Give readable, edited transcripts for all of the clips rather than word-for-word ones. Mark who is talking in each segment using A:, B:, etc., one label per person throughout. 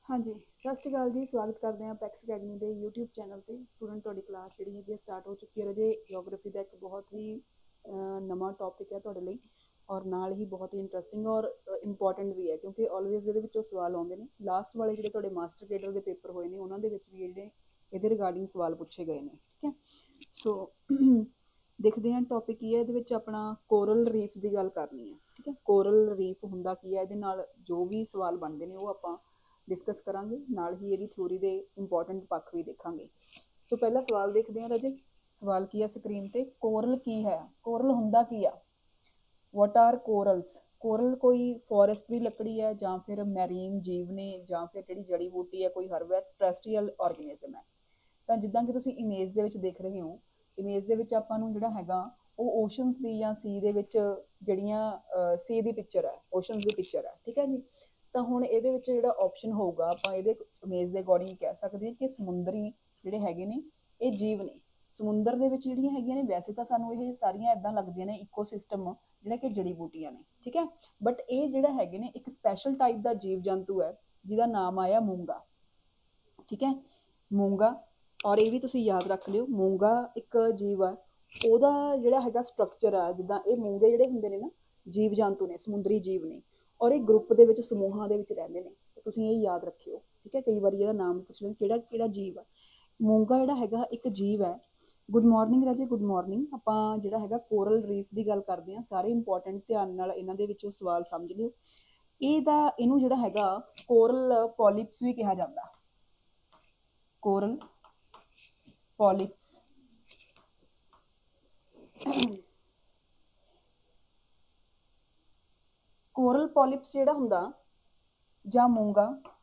A: हाँ जी, सत श्री अकाल जी। स्वागत करते हैं पैक्स अकैडमी के यूट्यूब चैनल पर। स्टूडेंट तुहाडी क्लास जी है स्टार्ट हो चुकी है। रजे जियोग्राफी का एक बहुत ही नवा टॉपिक है तुहाडे लई और नाल ही बहुत ही इंटरस्टिंग और इंपॉर्टेंट भी है, क्योंकि ऑलवेज ये सवाल आते हैं। लास्ट वाले जो तुहाडे मास्टर केडर के पेपर होए ने उन्होंने भी ये रिगार्डिंग सवाल पूछे गए हैं। ठीक है, सो देखते हैं टॉपिक की है। ये अपना कोरल रीफ की गल करनी है। ठीक है, कोरल रीफ हुंदा की है, ये जो भी सवाल बनते हैं वो आप डिस्कस करांगे, नाल ही ये थ्योरी के इंपॉर्टेंट पक्ष भी देखांगे। सो पहला सवाल देखते हैं राजे। सवाल की है स्क्रीन पर, कोरल की है, कोरल हुंदा की आ, वट आर कोरल्स। कोरल कोई फॉरेस्ट्री लकड़ी है या फिर मैरीन जीव ने या फिर जी जड़ी बूटी है, कोई हर्ब है, टैरेस्ट्रीयल ऑर्गेनिज्म है। तो जिदा कि तुम इमेज के देख रहे हो, इमेज के आपू जोड़ा है वो ओशनस की या सी जड़ियाँ सी की पिक्चर है, ओशनस की पिक्चर है। ठीक है जी, तो हुण ये जो ऑप्शन होगा आप ये इमेज के अकॉर्डिंग कह सकते हैं कि समुद्री जोड़े है ने ये जीव ने समुद्र के है। वैसे तो सानू ये सारिया इदा लगदियां ने इकोसिस्टम जोड़ा कि जड़ी बूटियां ने। ठीक है, बट ये जोड़ा है ने एक स्पैशल टाइप का जीव जंतु है जिसका नाम आया मूंगा। ठीक है, मूंगा, और ये भी तुम याद रख लियो, मूंगा एक जीव है, ਉਹਦਾ ਜਿਹੜਾ ਹੈਗਾ स्ट्रक्चर है जिदा ये मूंगे ਜਿਹੜੇ ਹੁੰਦੇ ਨੇ ना जीव जंतु ने, समुद्री जीव ने, और ये ग्रुप के समूहों के रहते हैं। तो तुम ये याद रखियो। ठीक है, कई बार यदा नाम पूछ लें कि जीव है। मूंगा जोड़ा है एक जीव है। Good morning Raje, good morning. आप जोड़ा है कोरल रीफ की गल करते हैं, सारे इंपॉर्टेंट ध्यान नाल इन्हां दे विचों सवाल समझ लियो। इनू जोड़ा है कोरल पॉलिप्स भी कहा जाता, कोरल पॉलिप्स। कोरल पॉलिप्स जोड़ा हुंदा जां मूंगा,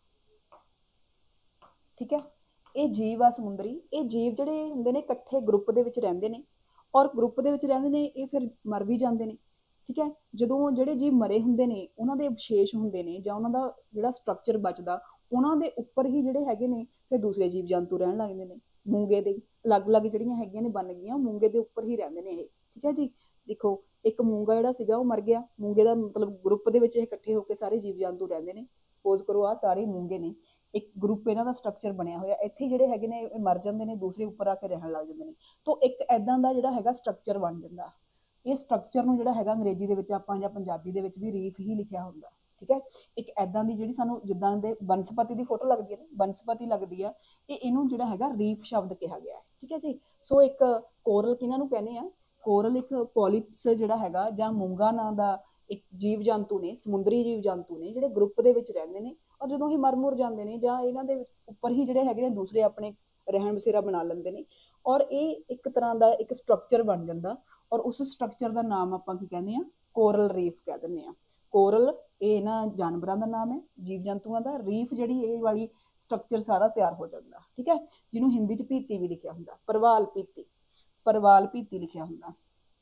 A: ठीक है, ये जीव आ समुद्री। ये जीव जोड़े हुंदे ने इकट्ठे ग्रुप के रहिंदे ने, और ग्रुप के रहिंदे ने ये फिर मर भी जाते हैं। ठीक है, जदों जोड़े जीव मरे हुंदे ने उन्हां दे अवशेष हुंदे ने जां उन्हां दा जिहड़ा स्ट्रक्चर बचदा उन्हां दे उपर ही जोड़े हैगे ने फिर दूसरे जीव जंतु रहन लग जांदे ने। मूंगे दे अलग अलग जिहड़ियां हैगियां ने बन गईयां, मूंगे दे उपर ही रहिंदे ने ये। ठीक है जी, देखो एक मूंगा जिहड़ा सीगा वो मर गया, मूंगे का मतलब ग्रुप के इकट्ठे होकर सारे जीव जंतु रहंदे ने। सपोज करो आ सारे मूंगे ने, एक ग्रुप इन्हों का स्ट्रक्चर बनया होया, इत्थे जिहड़े हैगे ने मर जाते हैं, दूसरे उपर आके रहन लग जाते हैं। तो एक इदां दा जिहड़ा हैगा स्ट्रक्चर बन जाता। इस स्ट्रक्चर नूं जिहड़ा हैगा अंग्रेजी दे विच आपां जां पंजाबी दे विच भी रीफ ही लिखिया हुंदा। ठीक है, एक इदां दी जिहड़ी सानूं जिद्दां दे बनस्पति की फोटो लगदी है ना, बनस्पति लगदी है, ये इहनूं जिहड़ा हैगा रीफ शब्द कहा गया है। ठीक है जी, सो एक कोरल किन्हां नूं कहने आ, कोरल एक पॉलिप्स जिहड़ा हैगा जां मूंगा नां दा एक जीव जंतु ने, समुद्री जीव जंतु ने जिहड़े ग्रुप दे विच रहिंदे ने, और जदों ही मर मुर जाते हैं जां इन्हां दे उपर ही जिहड़े हैगे ने दूसरे अपने रहन बसेरा बना लेंदे ने, और ये एक तरह का एक स्ट्रक्चर बन जाता। और उस स्ट्रक्चर का नाम आपां की कहने आ, कोरल रीफ कह दिंदे आ। कोरल ये इन्हां जानवरों का नाम है, जीव जंतुओं का। रीफ जिहड़ी ये वाली स्ट्रक्चर सारा तैयार हो जाता। ठीक है, जिन्हों हिंदी च भीती भी लिखिया हुंदा, परवाल भीती, परवाल भीती लिखिया हुंदा।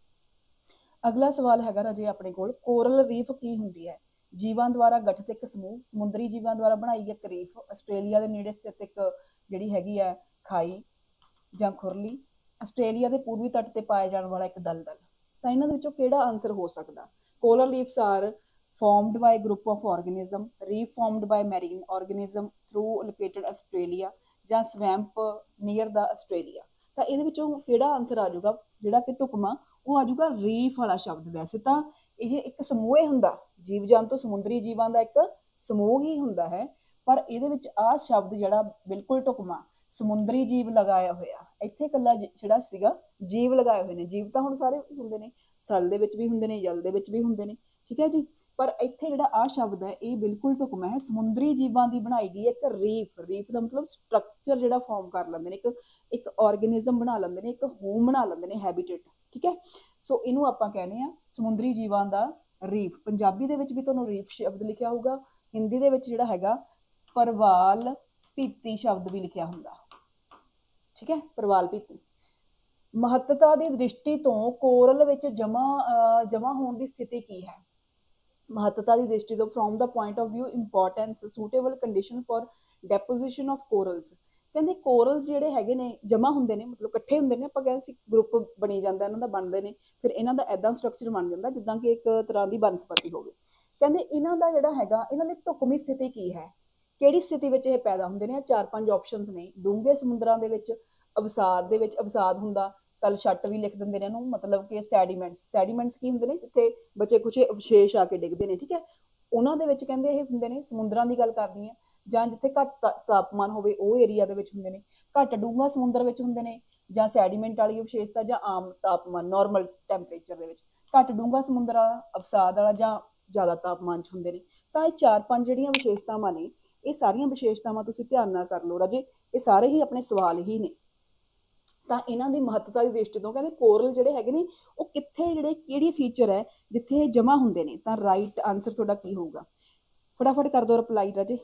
A: अगला सवाल है राजे अपने कोल, कोरल रीफ की हुंदी है? जीवां द्वारा गठित एक समूह, समुद्री जीवां द्वारा बनाई एक रीफ, आस्ट्रेलिया के नेड़े स्थित एक जिहड़ी हैगी है खाई जां खुरली, आस्ट्रेलिया के पूर्वी तट पर पाए जाने वाला एक दलदल। तो इन्हां दे विचों किहड़ा आंसर हो सकदा? Coral reefs are formed by group of organism, reformed by marine organism through located Australia ਜਾਂ swamp near the Australia। ਤਾਂ ਇਹਦੇ ਵਿੱਚੋਂ ਕਿਹੜਾ ਆਨਸਰ ਆ ਜਾਊਗਾ ਜਿਹੜਾ ਕਿ ਢੁਕਵਾਂ, ਉਹ ਆ ਜਾਊਗਾ ਰੀਫ ਵਾਲਾ ਸ਼ਬਦ। ਵੈਸੇ ਤਾਂ ਇਹ ਇੱਕ ਸਮੂਹ ਹੀ ਹੁੰਦਾ, ਜੀਵ ਜੰਤੂ ਸਮੁੰਦਰੀ ਜੀਵਾਂ ਦਾ ਇੱਕ ਸਮੂਹ ਹੀ ਹੁੰਦਾ ਹੈ, ਪਰ ਇਹਦੇ ਵਿੱਚ ਆਹ ਸ਼ਬਦ ਜਿਹੜਾ ਬਿਲਕੁਲ ਢੁਕਵਾਂ ਸਮੁੰਦਰੀ ਜੀਵ ਲਗਾਇਆ ਹੋਇਆ, ਇੱਥੇ ਇਕੱਲਾ ਜਿਹੜਾ ਸੀਗਾ ਜੀਵ ਲਗਾਏ ਹੋਏ ਨੇ। ਜੀਵ ਤਾਂ ਹੁਣ ਸਾਰੇ ਹੁੰਦੇ ਨੇ, स्थल ਦੇ ਵਿੱਚ ਵੀ ਹੁੰਦੇ ਨੇ, ਜਲ ਦੇ ਵਿੱਚ ਵੀ ਹੁੰਦੇ ਨੇ। ठीक है जी, पर इत्थे जिहड़ा आ शब्द है ये बिल्कुल ढुकमा है, समुद्री जीवां की बनाई गई एक रीफ। रीफ का मतलब स्ट्रक्चर जिहड़ा फॉर्म कर लेंदे ने, एक ऑर्गेनिज्म बना लेंदे ने, एक होम बना लेंदे ने, हैबिटेट। ठीक है, सो इनू आपां कहने आ समुद्री जीवां दा रीफ। पंजाबी दे विच भी तुहानूं रीफ शब्द लिखिया होगा, हिंदी दे विच जिहड़ा हैगा परवाल भीती शब्द भी लिखिया हुंदा। ठीक है, परवाल भीती। महत्ता की दृष्टि तो कोरल विच जमा होने की स्थिति की है? महत्ता की दृष्टि तो from the point of view importance suitable condition for deposition of corals. कहते कोरल्स जिहड़े हैगे ने जमा हुंदे ने, मतलब इकट्ठे हुंदे ने, आपां कहंदे सी ग्रुप बनी जांदा इन्हां दा, बनदे ने, फिर इन्हां दा इदां स्ट्रक्चर बन जांदा जिद्दां कि एक तरह की बनस्पति होवे। कहंदे इन्हां दा जिहड़ा हैगा इन्हां दी ढुकवीं स्थिति की है ਕਿਹੜੀ ਸਥਿਤੀ ਵਿੱਚ ਇਹ ਪੈਦਾ ਹੁੰਦੇ ਨੇ? 4-5 ਆਪਸ਼ਨਸ ਨੇ। ਡੂੰਘੇ ਸਮੁੰਦਰਾਂ ਦੇ ਵਿੱਚ, ਅਵਸਾਦ ਦੇ ਵਿੱਚ, ਅਵਸਾਦ ਹੁੰਦਾ, ਤਲਛੱਟ ਵੀ ਲਿਖ ਦਿੰਦੇ ਨੇ ਇਹਨੂੰ, ਮਤਲਬ ਕਿ ਸੈਡੀਮੈਂਟਸ ਕੀ ਹੁੰਦੇ ਨੇ? ਜਿੱਥੇ ਬਚੇ ਕੁਛ ਅਵਸ਼ੇਸ਼ ਆ ਕੇ ਡਿੱਗਦੇ ਨੇ, ਠੀਕ ਹੈ। ਉਹਨਾਂ ਦੇ ਵਿੱਚ ਕਹਿੰਦੇ ਇਹ ਹੁੰਦੇ ਨੇ, ਸਮੁੰਦਰਾਂ ਦੀ ਗੱਲ ਕਰਨੀ ਹੈ, ਜਾਂ ਜਿੱਥੇ ਘੱਟ ਤਾਪਮਾਨ ਹੋਵੇ ਉਹ ਏਰੀਆ ਦੇ ਵਿੱਚ ਹੁੰਦੇ ਨੇ। ਘੱਟ ਡੂੰਘਾ ਸਮੁੰਦਰ ਵਿੱਚ ਹੁੰਦੇ ਨੇ, ਜਾਂ ਸੈਡੀਮੈਂਟ ਵਾਲੀ ਅਵਸ਼ੇਸ਼ਤਾ, ਜਾਂ ਆਮ ਤਾਪਮਾਨ ਨਾਰਮਲ ਟੈਂਪਰੇਚਰ ਦੇ ਵਿੱਚ। ਘੱਟ ਡੂੰਘਾ ਸਮੁੰਦਰ ਵਾਲਾ, ਅਵਸਾਦ ਵਾਲਾ, ਜਾਂ ਜ਼ਿਆਦਾ ਤਾਪਮਾਨ 'ਚ ਹੁੰਦੇ ਨੇ। ਤਾਂ ਇਹ 4-5 ਜਿਹੜੀਆਂ ਵਿਸ਼ੇਸ਼ਤਾਵਾਂ ਨੇ, ਇਹ ਸਾਰੀਆਂ ਵਿਸ਼ੇਸ਼ਤਾਵਾਂ ਤੁਸੀਂ ਧਿਆਨ ਨਾਲ ਕਰ ਲਓ ਰਾਜੇ, ਇਹ ਸਾਰੇ ਹੀ ਆਪਣੇ ਸਵਾਲ ਹੀ ਨੇ। ਤਾਂ ਇਹਨਾਂ ਦੀ ਮਹੱਤਤਾ ਦੀ ਦ੍ਰਿਸ਼ਟੀ ਤੋਂ ਕਹਿੰਦੇ ਕੋਰਲ ਜਿਹੜੇ ਹੈਗੇ ਨੇ ਉਹ ਕਿੱਥੇ, ਜਿਹੜੇ ਕਿਹੜੀ ਫੀਚਰ ਹੈ ਜਿੱਥੇ ਇਹ ਜਮਾ ਹੁੰਦੇ ਨੇ। ਤਾਂ ਰਾਈਟ ਆਨਸਰ ਤੁਹਾਡਾ ਕੀ ਹੋਊਗਾ? ਫਟਾਫਟ ਕਰ ਦਿਓ ਰਿਪਲਾਈ ਰਾਜੇ।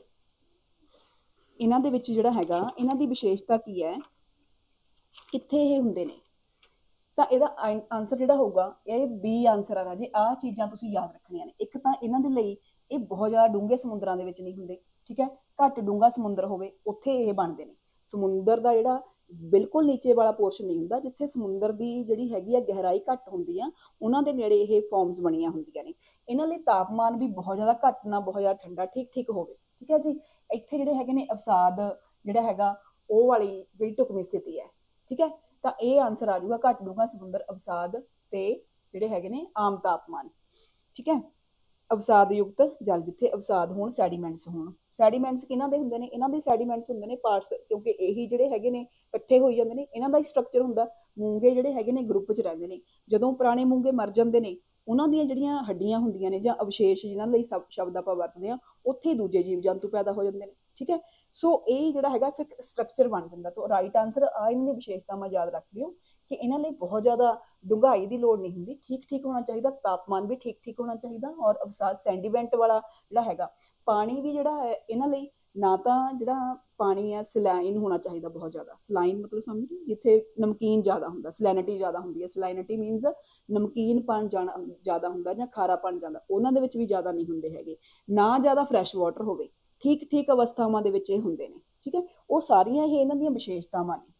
A: ਇਹਨਾਂ ਦੇ ਵਿੱਚ ਜਿਹੜਾ ਹੈਗਾ, ਇਹਨਾਂ ਦੀ ਵਿਸ਼ੇਸ਼ਤਾ ਕੀ ਹੈ, ਕਿੱਥੇ ਇਹ ਹੁੰਦੇ ਨੇ? ਤਾਂ ਇਹਦਾ ਆਨਸਰ ਜਿਹੜਾ ਹੋਊਗਾ ਇਹ ਬੀ ਆਨਸਰ ਆ ਰਾਜੇ। ਆਹ ਚੀਜ਼ਾਂ ਤੁਸੀਂ ਯਾਦ ਰੱਖਣੀਆਂ ਨੇ। ਇੱਕ ਤਾਂ ਇਹਨਾਂ ਦੇ ਲਈ ਇਹ ਬਹੁਤ ਜ਼ਿਆਦਾ ਡੂੰਘੇ ਸਮੁੰਦਰਾਂ ਦੇ ਵਿੱਚ ਨਹੀਂ ਹੁੰਦੇ, ਠੀਕ ਹੈ। ਘੱਟ ਡੂੰਘਾ ਸਮੁੰਦਰ ਹੋਵੇ ਉੱਥੇ ਇਹ ਬਣਦੇ ਨੇ। ਸਮੁੰਦਰ ਦਾ ਜਿਹੜਾ ਬਿਲਕੁਲ ਨੀਚੇ ਵਾਲਾ ਪੋਰਸ਼ਨ ਨਹੀਂ ਹੁੰਦਾ, ਜਿੱਥੇ ਸਮੁੰਦਰ ਦੀ ਜਿਹੜੀ ਹੈਗੀ ਆ ਗਹਿਰਾਈ ਘੱਟ ਹੁੰਦੀ ਆ, ਉਹਨਾਂ ਦੇ ਨੇੜੇ ਇਹ ਫਾਰਮਸ ਬਣੀਆਂ ਹੁੰਦੀਆਂ ਨੇ। ਇਹਨਾਂ ਲਈ ਤਾਪਮਾਨ ਵੀ ਬਹੁਤ ਜ਼ਿਆਦਾ ਘੱਟ ਨਾ ਬਹੁਤ ਜ਼ਿਆਦਾ ਠੰਡਾ, ਠੀਕ ਠੀਕ ਹੋਵੇ, ਠੀਕ ਹੈ ਜੀ। ਇੱਥੇ ਜਿਹੜੇ ਹੈਗੇ ਨੇ ਅਵਸਾਦ ਜਿਹੜਾ ਹੈਗਾ ਉਹ ਵਾਲੀ ਜਿਹੜੀ ਢੁਕਵੀਂ ਸਥਿਤੀ ਹੈ, ਠੀਕ ਹੈ। ਤਾਂ ਇਹ ਆਨਸਰ ਆ ਜਾਊਗਾ ਘੱਟ ਡੂੰਘਾ ਸਮੁੰਦਰ, ਅਵਸਾਦ ਤੇ ਜਿਹੜੇ ਹੈਗੇ ਨੇ ਆਮ ਤਾਪਮਾਨ, ਠੀਕ ਹੈ। ਅਵਸਾਦ ਯੁਕਤ ਜਲ, ਜਿੱਥੇ ਅਵਸਾਦ ਹੋਣ, ਸੈਡੀਮੈਂਟਸ ਹੋਣ। ਸੈਡੀਮੈਂਟਸ ਕਿਹਨਾਂ ਦੇ ਹੁੰਦੇ ਨੇ? ਇਹਨਾਂ ਦੇ ਸੈਡੀਮੈਂਟਸ ਹੁੰਦੇ ਨੇ ਪਾਰਟਸ, ਕਿਉਂਕਿ ਇਹੀ ਜਿਹੜੇ ਹੈਗੇ ਨੇ ਇਕੱਠੇ ਹੋਈ ਜਾਂਦੇ ਨੇ। ਇਹਨਾਂ ਦਾ ਹੀ ਸਟਰਕਚਰ ਹੁੰਦਾ। ਮੂੰਗੇ ਜਿਹੜੇ ਹੈਗੇ ਨੇ ਗਰੁੱਪ 'ਚ ਰਹਿੰਦੇ ਨੇ। ਜਦੋਂ ਪੁਰਾਣੇ ਮੂੰਗੇ ਮਰ ਜਾਂਦੇ ਨੇ, ਉਹਨਾਂ ਦੀਆਂ ਜਿਹੜੀਆਂ ਹੱਡੀਆਂ ਹੁੰਦੀਆਂ ਨੇ ਜਾਂ ਅਵਸ਼ੇਸ਼ ਜਿਨ੍ਹਾਂ ਲਈ ਸ਼ਬਦ ਆਪਾਂ ਵਰਤਦੇ ਹਾਂ, ਉੱਥੇ ਦੂਜੇ ਜੀਵ ਜੰਤੂ ਪੈਦਾ ਹੋ ਜਾਂਦੇ ਨੇ, ਠੀਕ ਹੈ। ਸੋ ਇਹ ਜਿਹੜਾ ਹੈਗਾ ਫਿਰ ਸਟਰਕਚਰ ਬਣ ਜਾਂਦਾ। ਤਾਂ ਰਾਈਟ ਆਨਸਰ ਆ। ਇਹਨਾਂ ਦੀ ਵਿਸ਼ੇਸ਼ਤਾਵਾਂ ਯਾਦ ਰੱਖ ਲਿਓ ਕਿ ਇਹਨਾਂ ਲਈ ਬਹੁਤ ਜ਼ਿਆਦਾ ਡੂੰਘਾਈ ਦੀ ਲੋੜ ਨਹੀਂ ਹੁੰਦੀ, ਠੀਕ ਠੀਕ ਹੋਣਾ ਚਾਹੀਦਾ, ਤਾਪਮਾਨ ਵੀ ਠੀਕ ਠੀਕ ਹੋਣਾ ਚਾਹੀਦਾ। ਔਰ ਅਵਸਾਦ ਸੈਂਡੀਮੈਂਟ ਵਾਲਾ ਜਿਹੜਾ ਹੈਗਾ, ਪਾਣੀ ਵੀ ਜਿਹੜਾ ਹੈ ਇਹਨਾਂ ਲਈ ਨਾ ਤਾਂ ਜਿਹੜਾ ਪਾਣੀ ਹੈ ਸਲਾਈਨ ਹੋਣਾ ਚਾਹੀਦਾ ਬਹੁਤ ਜ਼ਿਆਦਾ। ਸਲਾਈਨ ਮਤਲਬ ਸਮਝੋ ਜਿੱਥੇ ਨਮਕੀਨ ਜ਼ਿਆਦਾ ਹੁੰਦਾ, ਸਲੈਨਿਟੀ ਜ਼ਿਆਦਾ ਹੁੰਦੀ ਹੈ। ਸਲਾਈਨਿਟੀ ਮੀਨਸ ਨਮਕੀਨਪਣ ਜਾਣਾ ਜ਼ਿਆਦਾ ਹੁੰਦਾ ਜਾਂ ਖਾਰਾਪਣ ਜ਼ਿਆਦਾ, ਉਹਨਾਂ ਦੇ ਵਿੱਚ ਵੀ ਜ਼ਿਆਦਾ ਨਹੀਂ ਹੁੰਦੇ ਹੈਗੇ। ਨਾ ਜ਼ਿਆਦਾ ਫਰੈਸ਼ ਵਾਟਰ ਹੋਵੇ, ਠੀਕ ਠੀਕ ਅਵਸਥਾਵਾਂ ਦੇ ਵਿੱਚ ਇਹ ਹੁੰਦੇ ਨੇ, ਠੀਕ ਹੈ। ਉਹ ਸਾਰੀਆਂ ਇਹ ਇਹਨਾਂ ਦੀਆਂ ਵਿਸ਼ੇਸ਼ਤਾਵਾਂ ਨੇ।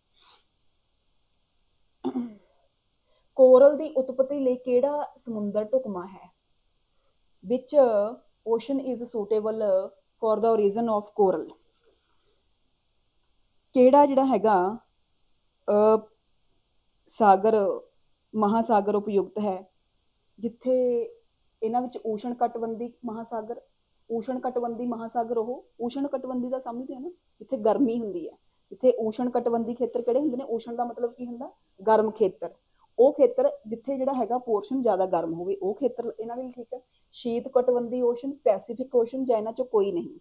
A: ਕੋਰਲ ਦੀ ਉਤਪਤੀ ਲਈ ਕਿਹੜਾ ਸਮੁੰਦਰ ਢੁਕਵਾਂ ਹੈ? ਵਿਚ ocean is suitable for the origin of coral? ਕਿਹੜਾ ਜਿਹੜਾ ਹੈਗਾ ਸਾਗਰ, ਮਹਾਸਾਗਰ ਉਪਯੁਕਤ ਹੈ ਜਿੱਥੇ ਇਹਨਾਂ ਵਿੱਚ ਊਸ਼ਣ ਕਟਬੰਦੀ ਮਹਾਸਾਗਰ, ਊਸ਼ਣ ਕਟਬੰਦੀ ਮਹਾਸਾਗਰ, ਉਹ ਊਸ਼ਣ ਕਟਬੰਦੀ ਦਾ ਸਮਝਦੇ ਆ ਨਾ, ਜਿੱਥੇ ਗਰਮੀ ਹੁੰਦੀ ਹੈ। ਜਿੱਥੇ ਊਸ਼ਣ ਕਟਬੰਦੀ ਖੇਤਰ ਕਿਹੜੇ ਹੁੰਦੇ ਨੇ? ਊਸ਼ਣ ਦਾ ਮਤਲਬ ਕੀ ਹੁੰਦਾ? ਗਰਮ ਖੇਤਰ। ਉਹ ਖੇਤਰ ਜਿੱਥੇ ਜਿਹੜਾ ਹੈਗਾ ਪੋਰਸ਼ਨ ਜ਼ਿਆਦਾ ਗਰਮ ਹੋਵੇ, ਉਹ ਖੇਤਰ ਇਹਨਾਂ ਲਈ ਠੀਕ ਹੈ। ਸ਼ੀਤ ਕਟਬੰਦੀ ਓਸ਼ਨ, ਪੈਸੀਫਿਕ ਓਸ਼ਨ, ਜਾਂ ਇਹਨਾਂ ਚੋਂ ਕੋਈ ਨਹੀਂ।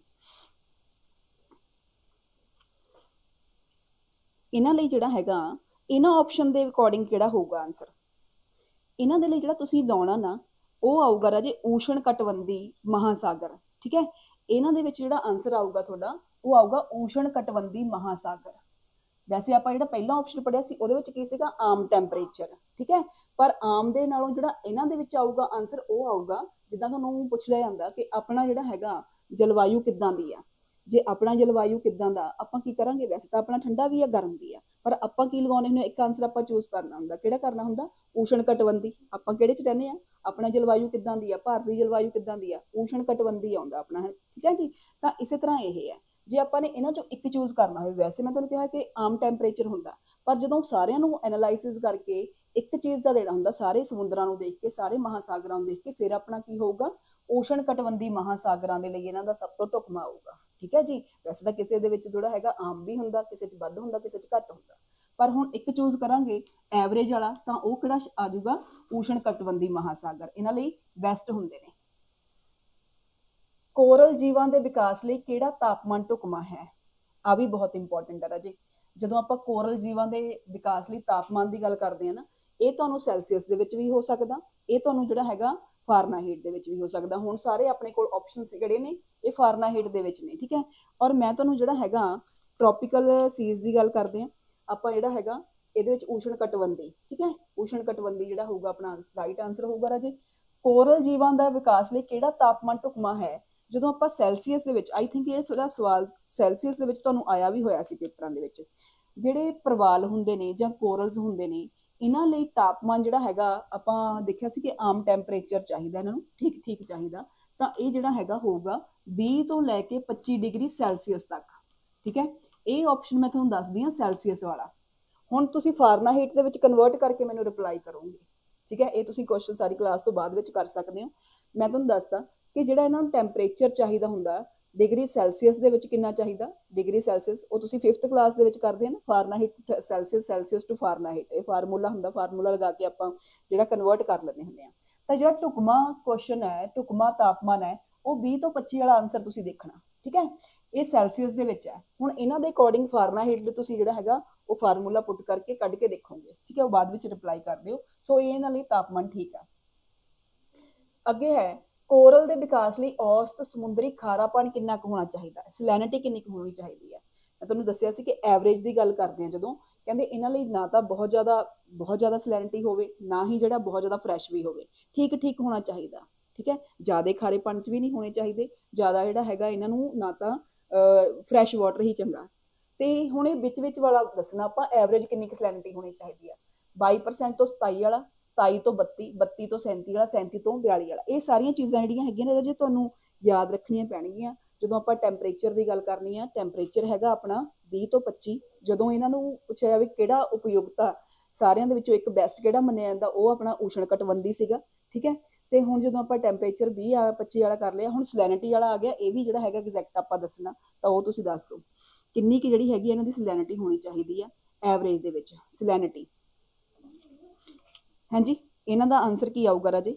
A: ਇਹਨਾਂ ਲਈ ਜਿਹੜਾ ਹੈਗਾ, ਇਹਨਾਂ ਆਪਸ਼ਨ ਦੇ ਅਕੋਰਡਿੰਗ ਕਿਹੜਾ ਹੋਊਗਾ ਆਨਸਰ? ਇਹਨਾਂ ਦੇ ਲਈ ਜਿਹੜਾ ਤੁਸੀਂ ਲਾਉਣਾ ਨਾ, ਉਹ ਆਊਗਾ ਰਾਜੇ ਊਸ਼ਣ ਕਟਬੰਦੀ ਮਹਾਸਾਗਰ, ਠੀਕ ਹੈ। ਇਹਨਾਂ ਦੇ ਵਿੱਚ ਜਿਹੜਾ ਆਨਸਰ ਆਊਗਾ ਤੁਹਾਡਾ, ਉਹ ਆਊਗਾ ਊਸ਼ਣ ਕਟਬੰਦੀ ਮਹਾਸਾਗਰ। ਵੈਸੇ ਆਪਾਂ ਜਿਹੜਾ ਪਹਿਲਾ ਆਪਸ਼ਨ ਪੜਿਆ ਸੀ ਉਹਦੇ ਵਿੱਚ ਕੀ ਸੀਗਾ? ਆਮ ਟੈਂਪਰੇਚਰ, ਠੀਕ ਹੈ। ਪਰ ਆਮ ਦੇ ਨਾਲੋਂ ਜਿਹੜਾ ਇਹਨਾਂ ਦੇ ਵਿੱਚ ਆਊਗਾ ਆਨਸਰ, ਉਹ ਆਊਗਾ ਜਿੱਦਾਂ ਤੁਹਾਨੂੰ ਪੁੱਛ ਲਿਆ ਜਾਂਦਾ ਕਿ ਆਪਣਾ ਜਿਹੜਾ ਹੈਗਾ ਜਲਵਾਯੂ ਕਿੱਦਾਂ ਦੀ ਆ। ਜੇ ਆਪਣਾ ਜਲਵਾਯੂ ਕਿੱਦਾਂ ਦਾ, ਆਪਾਂ ਕੀ ਕਰਾਂਗੇ? ਵੈਸੇ ਤਾਂ ਆਪਣਾ ਠੰਡਾ ਵੀ ਆ, ਗਰਮ ਵੀ ਆ, ਪਰ ਆਪਾਂ ਕੀ ਲਗਾਉਣੇ ਹੁੰਦੇ? ਇੱਕ ਆਨਸਰ ਆਪਾਂ ਚੂਜ਼ ਕਰਨਾ ਹੁੰਦਾ। ਕਿਹੜਾ ਕਰਨਾ ਹੁੰਦਾ? ਊਸ਼ਣ ਕਟਬੰਦੀ। ਆਪਾਂ ਕਿਹੜੇ 'ਚ ਰਹਿੰਦੇ ਆ? ਆਪਣਾ ਜਲਵਾਯੂ ਕਿੱਦਾਂ ਦੀ ਆ? ਭਾਰਤ ਦੀ ਜਲਵਾਯੂ ਕਿੱਦਾਂ ਦੀ ਆ? ਊਸ਼ਣ ਕਟਬੰਦੀ ਆਉਂਦਾ ਆਪਣਾ, ਠੀਕ ਹੈ ਜੀ। ਤਾਂ ਇਸੇ ਤਰ੍ਹਾਂ ਇਹ ਹੈ, ਜੇ ਆਪਾਂ ਨੇ ਇਹਨਾਂ ਚੋਂ ਇੱਕ ਚੂਜ਼ ਕਰਨਾ ਹੋਵੇ, ਵੈਸੇ ਮੈਂ ਤੁਹਾਨੂੰ ਕਿਹਾ ਕਿ ਆਮ ਟੈਂਪਰੇਚਰ ਹੁੰਦਾ, ਪਰ ਜਦੋਂ ਸਾਰਿਆਂ ਨੂੰ ਐਨਾਲਾਈਸਿਸ ਕਰਕੇ ਇੱਕ ਚੀਜ਼ ਦਾ ਦੇਣਾ ਹੁੰਦਾ, ਸਾਰੇ ਸਮੁੰਦਰਾਂ ਨੂੰ ਦੇਖ ਕੇ, ਸਾਰੇ ਮਹਾਸਾਗਰਾਂ ਨੂੰ ਦੇਖ ਕੇ, ਫਿਰ ਆਪਣਾ ਕੀ ਹੋਊਗਾ? ਊਸ਼ਣ ਕਟਬੰਦੀ ਮਹਾਸਾਗਰਾਂ ਦੇ ਲਈ ਇਹਨਾਂ ਦਾ ਸਭ ਤੋਂ ਢੁਕਵਾਂ ਆਊਗਾ, ਠੀਕ ਹੈ ਜੀ। ਵੈਸੇ ਤਾਂ ਕਿਸੇ ਦੇ ਵਿੱਚ ਜਿਹੜਾ ਹੈਗਾ ਆਮ ਵੀ ਹੁੰਦਾ, ਕਿਸੇ 'ਚ ਵੱਧ ਹੁੰਦਾ, ਕਿਸੇ 'ਚ ਘੱਟ ਹੁੰਦਾ, ਪਰ ਹੁਣ ਇੱਕ ਚੂਜ਼ ਕਰਾਂਗੇ ਐਵਰੇਜ ਵਾਲਾ, ਤਾਂ ਉਹ ਕਿਹੜਾ ਆ ਜਾਊਗਾ? ਊਸ਼ਣ ਕਟਬੰਦੀ ਮਹਾਸਾਗਰ ਇਹਨਾਂ ਲਈ ਬੈਸਟ ਹੁੰਦੇ ਨੇ। ਕੋਰਲ ਜੀਵਾਂ ਦੇ ਵਿਕਾਸ ਲਈ ਕਿਹੜਾ ਤਾਪਮਾਨ ਢੁਕਵਾਂ ਹੈ? ਆ ਵੀ ਬਹੁਤ ਇੰਪੋਰਟੈਂਟ ਹੈ ਰਾਜੇ। ਜਦੋਂ ਆਪਾਂ ਕੋਰਲ ਜੀਵਾਂ ਦੇ ਵਿਕਾਸ ਲਈ ਤਾਪਮਾਨ ਦੀ ਗੱਲ ਕਰਦੇ ਹਾਂ ਨਾ, ਇਹ ਤੁਹਾਨੂੰ ਸੈਲਸੀਅਸ ਦੇ ਵਿੱਚ ਵੀ ਹੋ ਸਕਦਾ, ਇਹ ਤੁਹਾਨੂੰ ਜਿਹੜਾ ਹੈਗਾ ਫਾਰਨਾਹੀਟ ਦੇ ਵਿੱਚ ਵੀ ਹੋ ਸਕਦਾ। ਹੁਣ ਸਾਰੇ ਆਪਣੇ ਕੋਲ ਆਪਸ਼ਨਸ ਜਿਹੜੇ ਨੇ ਇਹ ਫਾਰਨਾਹੀਟ ਦੇ ਵਿੱਚ ਨੇ, ਠੀਕ ਹੈ। ਔਰ ਮੈਂ ਤੁਹਾਨੂੰ ਜਿਹੜਾ ਹੈਗਾ ਟ੍ਰੋਪੀਕਲ ਸੀਜ਼ ਦੀ ਗੱਲ ਕਰਦੇ ਹਾਂ ਆਪਾਂ, ਜਿਹੜਾ ਹੈਗਾ ਇਹਦੇ ਵਿੱਚ ਊਸ਼ਣ ਕਟਬੰਦੀ, ਠੀਕ ਹੈ। ਊਸ਼ਣ ਕਟਬੰਦੀ ਜਿਹੜਾ ਹੋਊਗਾ ਆਪਣਾ ਰਾਈਟ ਆਨਸਰ ਹੋਊਗਾ ਰਾਜੇ। ਕੋਰਲ ਜੀਵਾਂ ਦਾ ਵਿਕਾਸ ਲਈ ਕਿਹੜਾ ਤਾਪਮਾਨ ਢੁਕਵਾਂ ਹੈ? ਜਦੋਂ ਆਪਾਂ ਸੈਲਸੀਅਸ ਦੇ ਵਿੱਚ, ਆਈ ਥਿੰਕ ਇਹ ਥੋੜਾ ਸਵਾਲ ਸੈਲਸੀਅਸ ਦੇ ਵਿੱਚ ਤੁਹਾਨੂੰ ਆਇਆ ਵੀ ਹੋਇਆ ਸੀ ਪੇਪਰਾਂ ਦੇ ਵਿੱਚ। ਜਿਹੜੇ ਪ੍ਰਵਾਲ ਹੁੰਦੇ ਨੇ ਜਾਂ ਕੋਰਲਸ ਹੁੰਦੇ ਨੇ, ਇਹਨਾਂ ਲਈ ਤਾਪਮਾਨ ਜਿਹੜਾ ਹੈਗਾ ਆਪਾਂ ਦੇਖਿਆ ਸੀ ਕਿ ਆਮ ਟੈਂਪਰੇਚਰ ਚਾਹੀਦਾ, ਇਹਨਾਂ ਨੂੰ ਠੀਕ ਠੀਕ ਚਾਹੀਦਾ। ਤਾਂ ਇਹ ਜਿਹੜਾ ਹੈਗਾ ਹੋਊਗਾ 20 ਤੋਂ ਲੈ ਕੇ 25 ਡਿਗਰੀ ਸੈਲਸੀਅਸ ਤੱਕ। ਠੀਕ ਹੈ, ਇਹ ਆਪਸ਼ਨ ਮੈਂ ਤੁਹਾਨੂੰ ਦੱਸਦੀ ਹਾਂ ਸੈਲਸੀਅਸ ਵਾਲਾ। ਹੁਣ ਤੁਸੀਂ ਫਾਰਨਾਹੀਟ ਦੇ ਵਿੱਚ ਕਨਵਰਟ ਕਰਕੇ ਮੈਨੂੰ ਰਿਪਲਾਈ ਕਰੋਗੇ। ਠੀਕ ਹੈ, ਇਹ ਤੁਸੀਂ ਕੁਐਸਚਨ ਸਾਰੀ ਕਲਾਸ ਤੋਂ ਬਾਅਦ ਵਿੱਚ ਕਰ ਸਕਦੇ ਹੋ। ਮੈਂ ਤੁਹਾਨੂੰ ਦੱਸਦਾ ਕਿ ਜਿਹੜਾ ਇਹਨਾਂ ਨੂੰ ਟੈਂਪਰੇਚਰ ਚਾਹੀਦਾ ਹੁੰਦਾ ਡਿਗਰੀ ਸੈਲਸੀਅਸ ਦੇ ਵਿੱਚ ਕਿੰਨਾ ਚਾਹੀਦਾ, ਡਿਗਰੀ ਸੈਲਸੀਅਸ ਉਹ ਤੁਸੀਂ 5th ਕਲਾਸ ਦੇ ਵਿੱਚ ਕਰਦੇ ਆ ਨਾ, Fahrenheit Celsius, Celsius to Fahrenheit, ਇਹ ਫਾਰਮੂਲਾ ਹੁੰਦਾ, ਫਾਰਮੂਲਾ ਲਗਾ ਕੇ ਆਪਾਂ ਜਿਹੜਾ ਕਨਵਰਟ ਕਰ ਲੈਂਦੇ ਹੁੰਦੇ ਆ। ਤਾਂ ਜਿਹੜਾ ਢੁਕਵਾਂ ਕੁਐਸਚਨ ਹੈ, ਢੁਕਵਾਂ ਤਾਪਮਾਨ ਹੈ, ਉਹ 20 ਤੋਂ 25 ਵਾਲਾ ਆਨਸਰ ਤੁਸੀਂ ਦੇਖਣਾ। ਠੀਕ ਹੈ, ਇਹ ਸੈਲਸੀਅਸ ਦੇ ਵਿੱਚ ਹੈ। ਹੁਣ ਇਹਨਾਂ ਦੇ ਅਕੋਰਡਿੰਗ ਫਾਰਨਾਹੀਟ ਦੇ ਤੁਸੀਂ ਜਿਹੜਾ ਹੈਗਾ ਉਹ ਫਾਰਮੂਲਾ ਪੁੱਟ ਕਰਕੇ ਕੱਢ ਕੇ ਦੇਖੋਗੇ। ਠੀਕ ਹੈ, ਉਹ ਬਾਅਦ ਵਿੱਚ ਰਿਪਲਾਈ ਕਰ ਦਿਓ। ਸੋ ਇਹ ਇਹਨਾਂ ਲਈ ਤਾਪਮਾਨ ਠੀਕ ਆ। ਅੱਗੇ ਹੈ ਕੋਰਲ ਦੇ ਵਿਕਾਸ ਲਈ ਔਸਤ ਸਮੁੰਦਰੀ ਖਾਰਾਪਣ ਕਿੰਨਾ ਕੁ ਹੋਣਾ ਚਾਹੀਦਾ ਹੈ, ਸਲੈਨਿਟੀ ਕਿੰਨੀ ਕੁ ਹੋਣੀ ਚਾਹੀਦੀ ਹੈ। ਮੈਂ ਤੁਹਾਨੂੰ ਦੱਸਿਆ ਸੀ ਕਿ ਐਵਰੇਜ ਦੀ ਗੱਲ ਕਰਦੇ ਹਾਂ ਜਦੋਂ, ਕਹਿੰਦੇ ਇਹਨਾਂ ਲਈ ਨਾ ਤਾਂ ਬਹੁਤ ਜ਼ਿਆਦਾ ਸਲੈਨਿਟੀ ਹੋਵੇ, ਨਾ ਹੀ ਜਿਹੜਾ ਬਹੁਤ ਜ਼ਿਆਦਾ ਫਰੈਸ਼ ਵੀ ਹੋਵੇ, ਠੀਕ ਠੀਕ ਹੋਣਾ ਚਾਹੀਦਾ। ਠੀਕ ਹੈ, ਜ਼ਿਆਦਾ ਖਾਰੇਪਣ 'ਚ ਵੀ ਨਹੀਂ ਹੋਣੇ ਚਾਹੀਦੇ, ਜ਼ਿਆਦਾ ਜਿਹੜਾ ਹੈਗਾ ਇਹਨਾਂ ਨੂੰ ਨਾ ਤਾਂ ਫਰੈਸ਼ ਵਾਟਰ ਹੀ ਚੰਗਾ। ਤੇ ਹੁਣ ਇਹ ਵਿੱਚ ਵਾਲਾ ਦੱਸਣਾ ਆਪਾਂ, ਐਵਰੇਜ ਕਿੰਨੀ ਕੁ ਸਲੈਨਿਟੀ ਹੋਣੀ ਚਾਹੀਦੀ ਆ। 22% ਤੋਂ 27 ਵਾਲਾ, 27 ਤੋਂ 32, 32 ਤੋਂ 37 ਵਾਲਾ, 37 ਤੋਂ 42 ਵਾਲਾ। ਇਹ ਸਾਰੀਆਂ ਚੀਜ਼ਾਂ ਜਿਹੜੀਆਂ ਹੈਗੀਆਂ ਨੇ ਜੇ ਤੁਹਾਨੂੰ ਯਾਦ ਰੱਖਣੀਆਂ ਪੈਣਗੀਆਂ ਜਦੋਂ ਆਪਾਂ ਟੈਂਪਰੇਚਰ ਦੀ ਗੱਲ ਕਰਨੀ ਆ। ਟੈਂਪਰੇਚਰ ਹੈਗਾ ਆਪਣਾ 20 ਤੋਂ 25। ਜਦੋਂ ਇਹਨਾਂ ਨੂੰ ਪੁੱਛਿਆ ਵੀ ਕਿਹੜਾ ਉਪਯੋਗਤਾ ਸਾਰਿਆਂ ਦੇ ਵਿੱਚੋਂ ਇੱਕ ਬੈਸਟ ਕਿਹੜਾ ਮੰਨਿਆ ਜਾਂਦਾ, ਉਹ ਆਪਣਾ ਊਸ਼ਣ ਕਟਬੰਧੀ ਸੀਗਾ। ਠੀਕ ਹੈ, ਤੇ ਹੁਣ ਜਦੋਂ ਆਪਾਂ ਟੈਂਪਰੇਚਰ 20 25 ਵਾਲਾ ਕਰ ਲਿਆ, ਹੁਣ ਸਲੈਨਿਟੀ ਵਾਲਾ ਆ ਗਿਆ। ਇਹ ਵੀ ਜਿਹੜਾ ਹੈਗਾ ਐਗਜ਼ੈਕਟ ਆਪਾਂ ਦੱਸਣਾ, ਤਾਂ ਉਹ ਤੁਸੀਂ ਦੱਸ ਦਿਓ ਕਿੰਨੀ ਕੁ ਜਿਹੜੀ ਹੈਗੀ ਇਹਨਾਂ ਦੀ ਸਲੈਨਿਟੀ ਹੋਣੀ ਚਾਹੀਦੀ ਆ ਐਵਰੇਜ ਦੇ ਵਿੱਚ ਸਲੈਨਿਟੀ। ਹਾਂਜੀ, ਇਹਨਾਂ ਦਾ ਆਨਸਰ ਕੀ ਆਊਗਾ ਰਾਜੇ?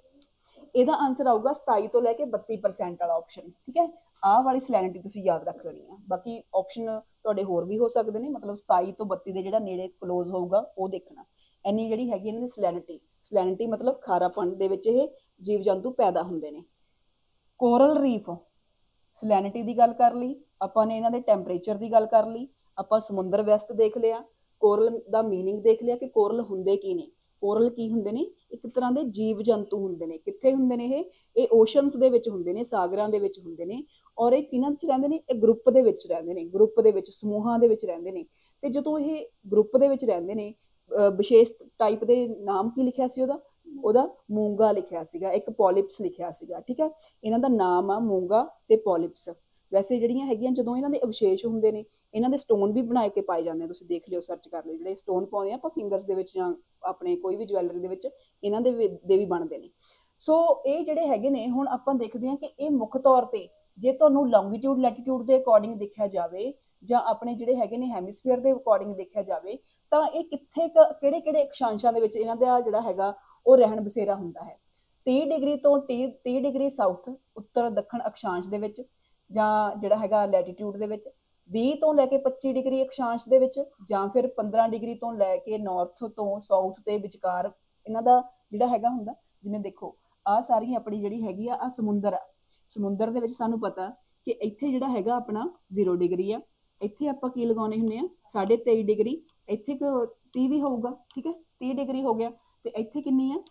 A: ਇਹਦਾ ਆਨਸਰ ਆਊਗਾ 27 ਤੋਂ ਲੈ ਕੇ 32% ਵਾਲਾ ਆਪਸ਼ਨ। ਠੀਕ ਹੈ, ਆਹ ਵਾਲੀ ਸਲੈਨਿਟੀ ਤੁਸੀਂ ਯਾਦ ਰੱਖ ਲੈਣੀ ਆ। ਬਾਕੀ ਆਪਸ਼ਨ ਤੁਹਾਡੇ ਹੋਰ ਵੀ ਹੋ ਸਕਦੇ ਨੇ, ਮਤਲਬ 27 ਤੋਂ 32 ਦੇ ਜਿਹੜਾ ਨੇੜੇ ਕਲੋਜ਼ ਹੋਊਗਾ ਉਹ ਦੇਖਣਾ। ਇੰਨੀ ਜਿਹੜੀ ਹੈਗੀ ਇਹਨਾਂ ਦੀ ਸਲੈਨਿਟੀ ਮਤਲਬ ਖਾਰਾਪਣ ਦੇ ਵਿੱਚ ਇਹ ਜੀਵ ਜੰਤੂ ਪੈਦਾ ਹੁੰਦੇ ਨੇ। ਕੋਰਲ ਰੀਫ, ਸਲੈਨਿਟੀ ਦੀ ਗੱਲ ਕਰ ਲਈ ਆਪਾਂ ਨੇ, ਇਹਨਾਂ ਦੇ ਟੈਂਪਰੇਚਰ ਦੀ ਗੱਲ ਕਰ ਲਈ ਆਪਾਂ, ਸਮੁੰਦਰ ਵੈਸਟ ਦੇਖ ਲਿਆ, ਕੋਰਲ ਦਾ ਮੀਨਿੰਗ ਦੇਖ ਲਿਆ ਕਿ ਕੋਰਲ ਹੁੰਦੇ ਕੀ ਨੇ। ਕੋਰਲ ਕੀ ਹੁੰਦੇ ਨੇ? ਇੱਕ ਤਰ੍ਹਾਂ ਦੇ ਜੀਵ ਜੰਤੂ ਹੁੰਦੇ ਨੇ। ਕਿੱਥੇ ਹੁੰਦੇ ਨੇ ਇਹ ਓਸ਼ਨਸ ਦੇ ਵਿੱਚ ਹੁੰਦੇ ਨੇ, ਸਾਗਰਾਂ ਦੇ ਵਿੱਚ ਹੁੰਦੇ ਨੇ। ਔਰ ਇਹ ਕਿਹਨਾਂ ਵਿੱਚ ਰਹਿੰਦੇ ਨੇ? ਇਹ ਗਰੁੱਪ ਦੇ ਵਿੱਚ ਰਹਿੰਦੇ ਨੇ, ਗਰੁੱਪ ਦੇ ਵਿੱਚ, ਸਮੂਹਾਂ ਦੇ ਵਿੱਚ ਰਹਿੰਦੇ ਨੇ। ਤੇ ਜਦੋਂ ਇਹ ਗਰੁੱਪ ਦੇ ਵਿੱਚ ਰਹਿੰਦੇ ਨੇ, ਵਿਸ਼ੇਸ਼ ਟਾਈਪ ਦੇ ਨਾਮ ਕੀ ਲਿਖਿਆ ਸੀ ਉਹਦਾ ਮੂੰਗਾ ਲਿਖਿਆ ਸੀਗਾ, ਇੱਕ ਪੋਲਿਪਸ ਲਿਖਿਆ ਸੀਗਾ। ਠੀਕ ਹੈ, ਇਹਨਾਂ ਦਾ ਨਾਮ ਆ ਮੂੰਗਾ ਤੇ ਪੋਲਿਪਸ। ਵੈਸੇ ਜਿਹੜੀਆਂ ਹੈਗੀਆਂ ਜਦੋਂ ਇਹਨਾਂ ਦੇ ਅਵਸ਼ੇਸ਼ ਹੁੰਦੇ ਨੇ, ਇਹਨਾਂ ਦੇ ਸਟੋਨ ਵੀ ਬਣਾ ਕੇ ਪਾਏ ਜਾਂਦੇ ਆ। ਤੁਸੀਂ ਦੇਖ ਲਿਓ, ਸਰਚ ਕਰ ਲਿਓ, ਜਿਹੜੇ ਸਟੋਨ ਪਾਉਂਦੇ ਆ ਆਪਾਂ ਫਿੰਗਰਸ ਦੇ ਵਿੱਚ ਜਾਂ ਆਪਣੇ ਕੋਈ ਵੀ ਜਵੈਲਰੀ ਦੇ ਵਿੱਚ, ਇਹਨਾਂ ਦੇ ਵੀ ਬਣਦੇ ਨੇ। ਸੋ ਇਹ ਜਿਹੜੇ ਹੈਗੇ ਨੇ, ਹੁਣ ਆਪਾਂ ਦੇਖਦੇ ਹਾਂ ਕਿ ਇਹ ਮੁੱਖ ਤੌਰ ਤੇ ਜੇ ਤੁਹਾਨੂੰ ਲੌਂਗੀਟਿਊਡ ਲੈਟੀਟਿਊਡ ਦੇ ਅਕੋਰਡਿੰਗ ਦੇਖਿਆ ਜਾਵੇ ਜਾਂ ਆਪਣੇ ਜਿਹੜੇ ਹੈਗੇ ਨੇ ਹੈਮੀਸਫੀਅਰ ਦੇ ਅਕੋਰਡਿੰਗ ਦੇਖਿਆ ਜਾਵੇ, ਤਾਂ ਇਹ ਕਿੱਥੇ ਕਿਹੜੇ ਅਕਸ਼ਾਂਸ਼ਾਂ ਦੇ ਵਿੱਚ ਇਹਨਾਂ ਦਾ ਜਿਹੜਾ ਹੈਗਾ ਉਹ ਰਹਿਣ ਬਸੇਰਾ ਹੁੰਦਾ ਹੈ। 30 ਡਿਗਰੀ ਤੋਂ 30 ਡਿਗਰੀ ਸਾਊਥ, ਉੱਤਰ ਦੱਖਣ ਅਕਸ਼ਾਂਸ਼ ਦੇ ਵਿੱਚ, ਜਾਂ ਜਿਹੜਾ ਹੈਗਾ ਲੈਟੀਟਿਊਡ ਦੇ ਵਿੱਚ 20 ਤੋਂ ਲੈ ਕੇ 25 ਡਿਗਰੀ ਅਕਸ਼ਾਂਸ਼ ਦੇ ਵਿੱਚ, ਜਾਂ ਫਿਰ 15 ਡਿਗਰੀ ਤੋਂ ਲੈ ਕੇ ਨਾਰਥ ਤੋਂ ਸਾਊਥ ਦੇ ਵਿਚਕਾਰ ਇਹਨਾਂ ਦਾ ਜਿਹੜਾ ਹੈਗਾ ਹੁੰਦਾ। ਜਿਵੇਂ ਦੇਖੋ ਆਹ ਸਾਰੀ ਆਪਣੀ ਜਿਹੜੀ ਹੈਗੀ ਆ ਸਮੁੰਦਰ ਆ। ਸਮੁੰਦਰ ਦੇ ਵਿੱਚ ਸਾਨੂੰ ਪਤਾ ਕਿ ਇੱਥੇ ਜਿਹੜਾ ਹੈਗਾ ਆਪਣਾ 0 ਡਿਗਰੀ ਆ। ਇੱਥੇ ਆਪਾਂ ਕੀ ਲਗਾਉਣੇ ਹੁੰਦੇ ਆ? 23.5 ਡਿਗਰੀ। ਇੱਥੇ 30 ਵੀ ਹੋਊਗਾ। ਠੀਕ ਹੈ, 30 ਡਿਗਰੀ ਹੋ ਗਿਆ। ਤੇ ਇੱਥੇ ਕਿੰਨੀ ਆ?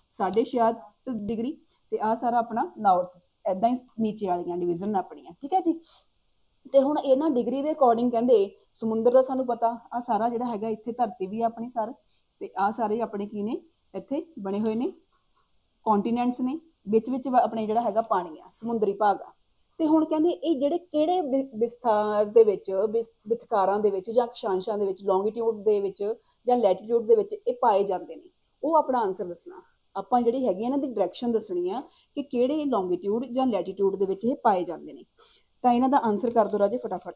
A: 66 ਡਿਗਰੀ। ਤੇ ਆਹ ਸਾਰਾ ਆਪਣਾ ਨਾਰਥ, ਏਦਾਂ ਹੀ ਨੀਚੇ ਵਾਲੀਆਂ ਡਿਵੀਜ਼ਨ ਆਪਣੀਆਂ। ਠੀਕ ਹੈ ਜੀ। ਤੇ ਹੁਣ ਇਹਨਾਂ ਡਿਗਰੀ ਦੇ ਅਕੋਰਡਿੰਗ ਕਹਿੰਦੇ ਸਮੁੰਦਰ ਦਾ ਸਾਨੂੰ ਪਤਾ, ਆਹ ਸਾਰਾ ਜਿਹੜਾ ਹੈਗਾ ਇੱਥੇ ਧਰਤੀ ਵੀ ਆ ਆਪਣੀ ਸਾਰ, ਤੇ ਆਹ ਸਾਰੇ ਆਪਣੇ ਕੀ ਨੇ ਇੱਥੇ ਬਣੇ ਹੋਏ ਨੇ, ਕੌਂਟੀਨੈਂਟਸ ਨੇ, ਵਿੱਚ ਆਪਣੇ ਜਿਹੜਾ ਹੈਗਾ ਪਾਣੀ ਆ, ਸਮੁੰਦਰੀ ਭਾਗ ਆ। ਤੇ ਹੁਣ ਕਹਿੰਦੇ ਇਹ ਜਿਹੜੇ ਕਿਹੜੇ ਵਿਸਥਾਰ ਦੇ ਵਿੱਚ, ਵਿਥਕਾਰਾਂ ਦੇ ਵਿੱਚ ਜਾਂ ਅਕਸ਼ਾਂਸ਼ਾਂ ਦੇ ਵਿੱਚ, ਲੌਂਗੀਟਿਊਡ ਦੇ ਵਿੱਚ ਜਾਂ ਲੈਟੀਟਿਊਡ ਦੇ ਵਿੱਚ ਇਹ ਪਾਏ ਜਾਂਦੇ ਨੇ, ਉਹ ਆਪਣਾ ਆਨਸਰ ਦੱਸਣਾ। ਆਪਾਂ ਜਿਹੜੀ ਹੈਗੀ ਇਹਨਾਂ ਦੀ ਡਾਇਰੈਕਸ਼ਨ ਦੱਸਣੀ ਆ ਕਿ ਕਿਹੜੇ ਲੌਂਗੀਟਿਊਡ ਜਾਂ ਲੈਟੀਟਿਊਡ ਦੇ ਵਿੱਚ ਇਹ ਪਾਏ ਜਾਂਦੇ ਨੇ। ਤਾਂ ਇਹਨਾਂ ਦਾ ਆਨਸਰ ਕਰ ਦਿਓ ਰਾਜੇ ਫਟਾਫਟ।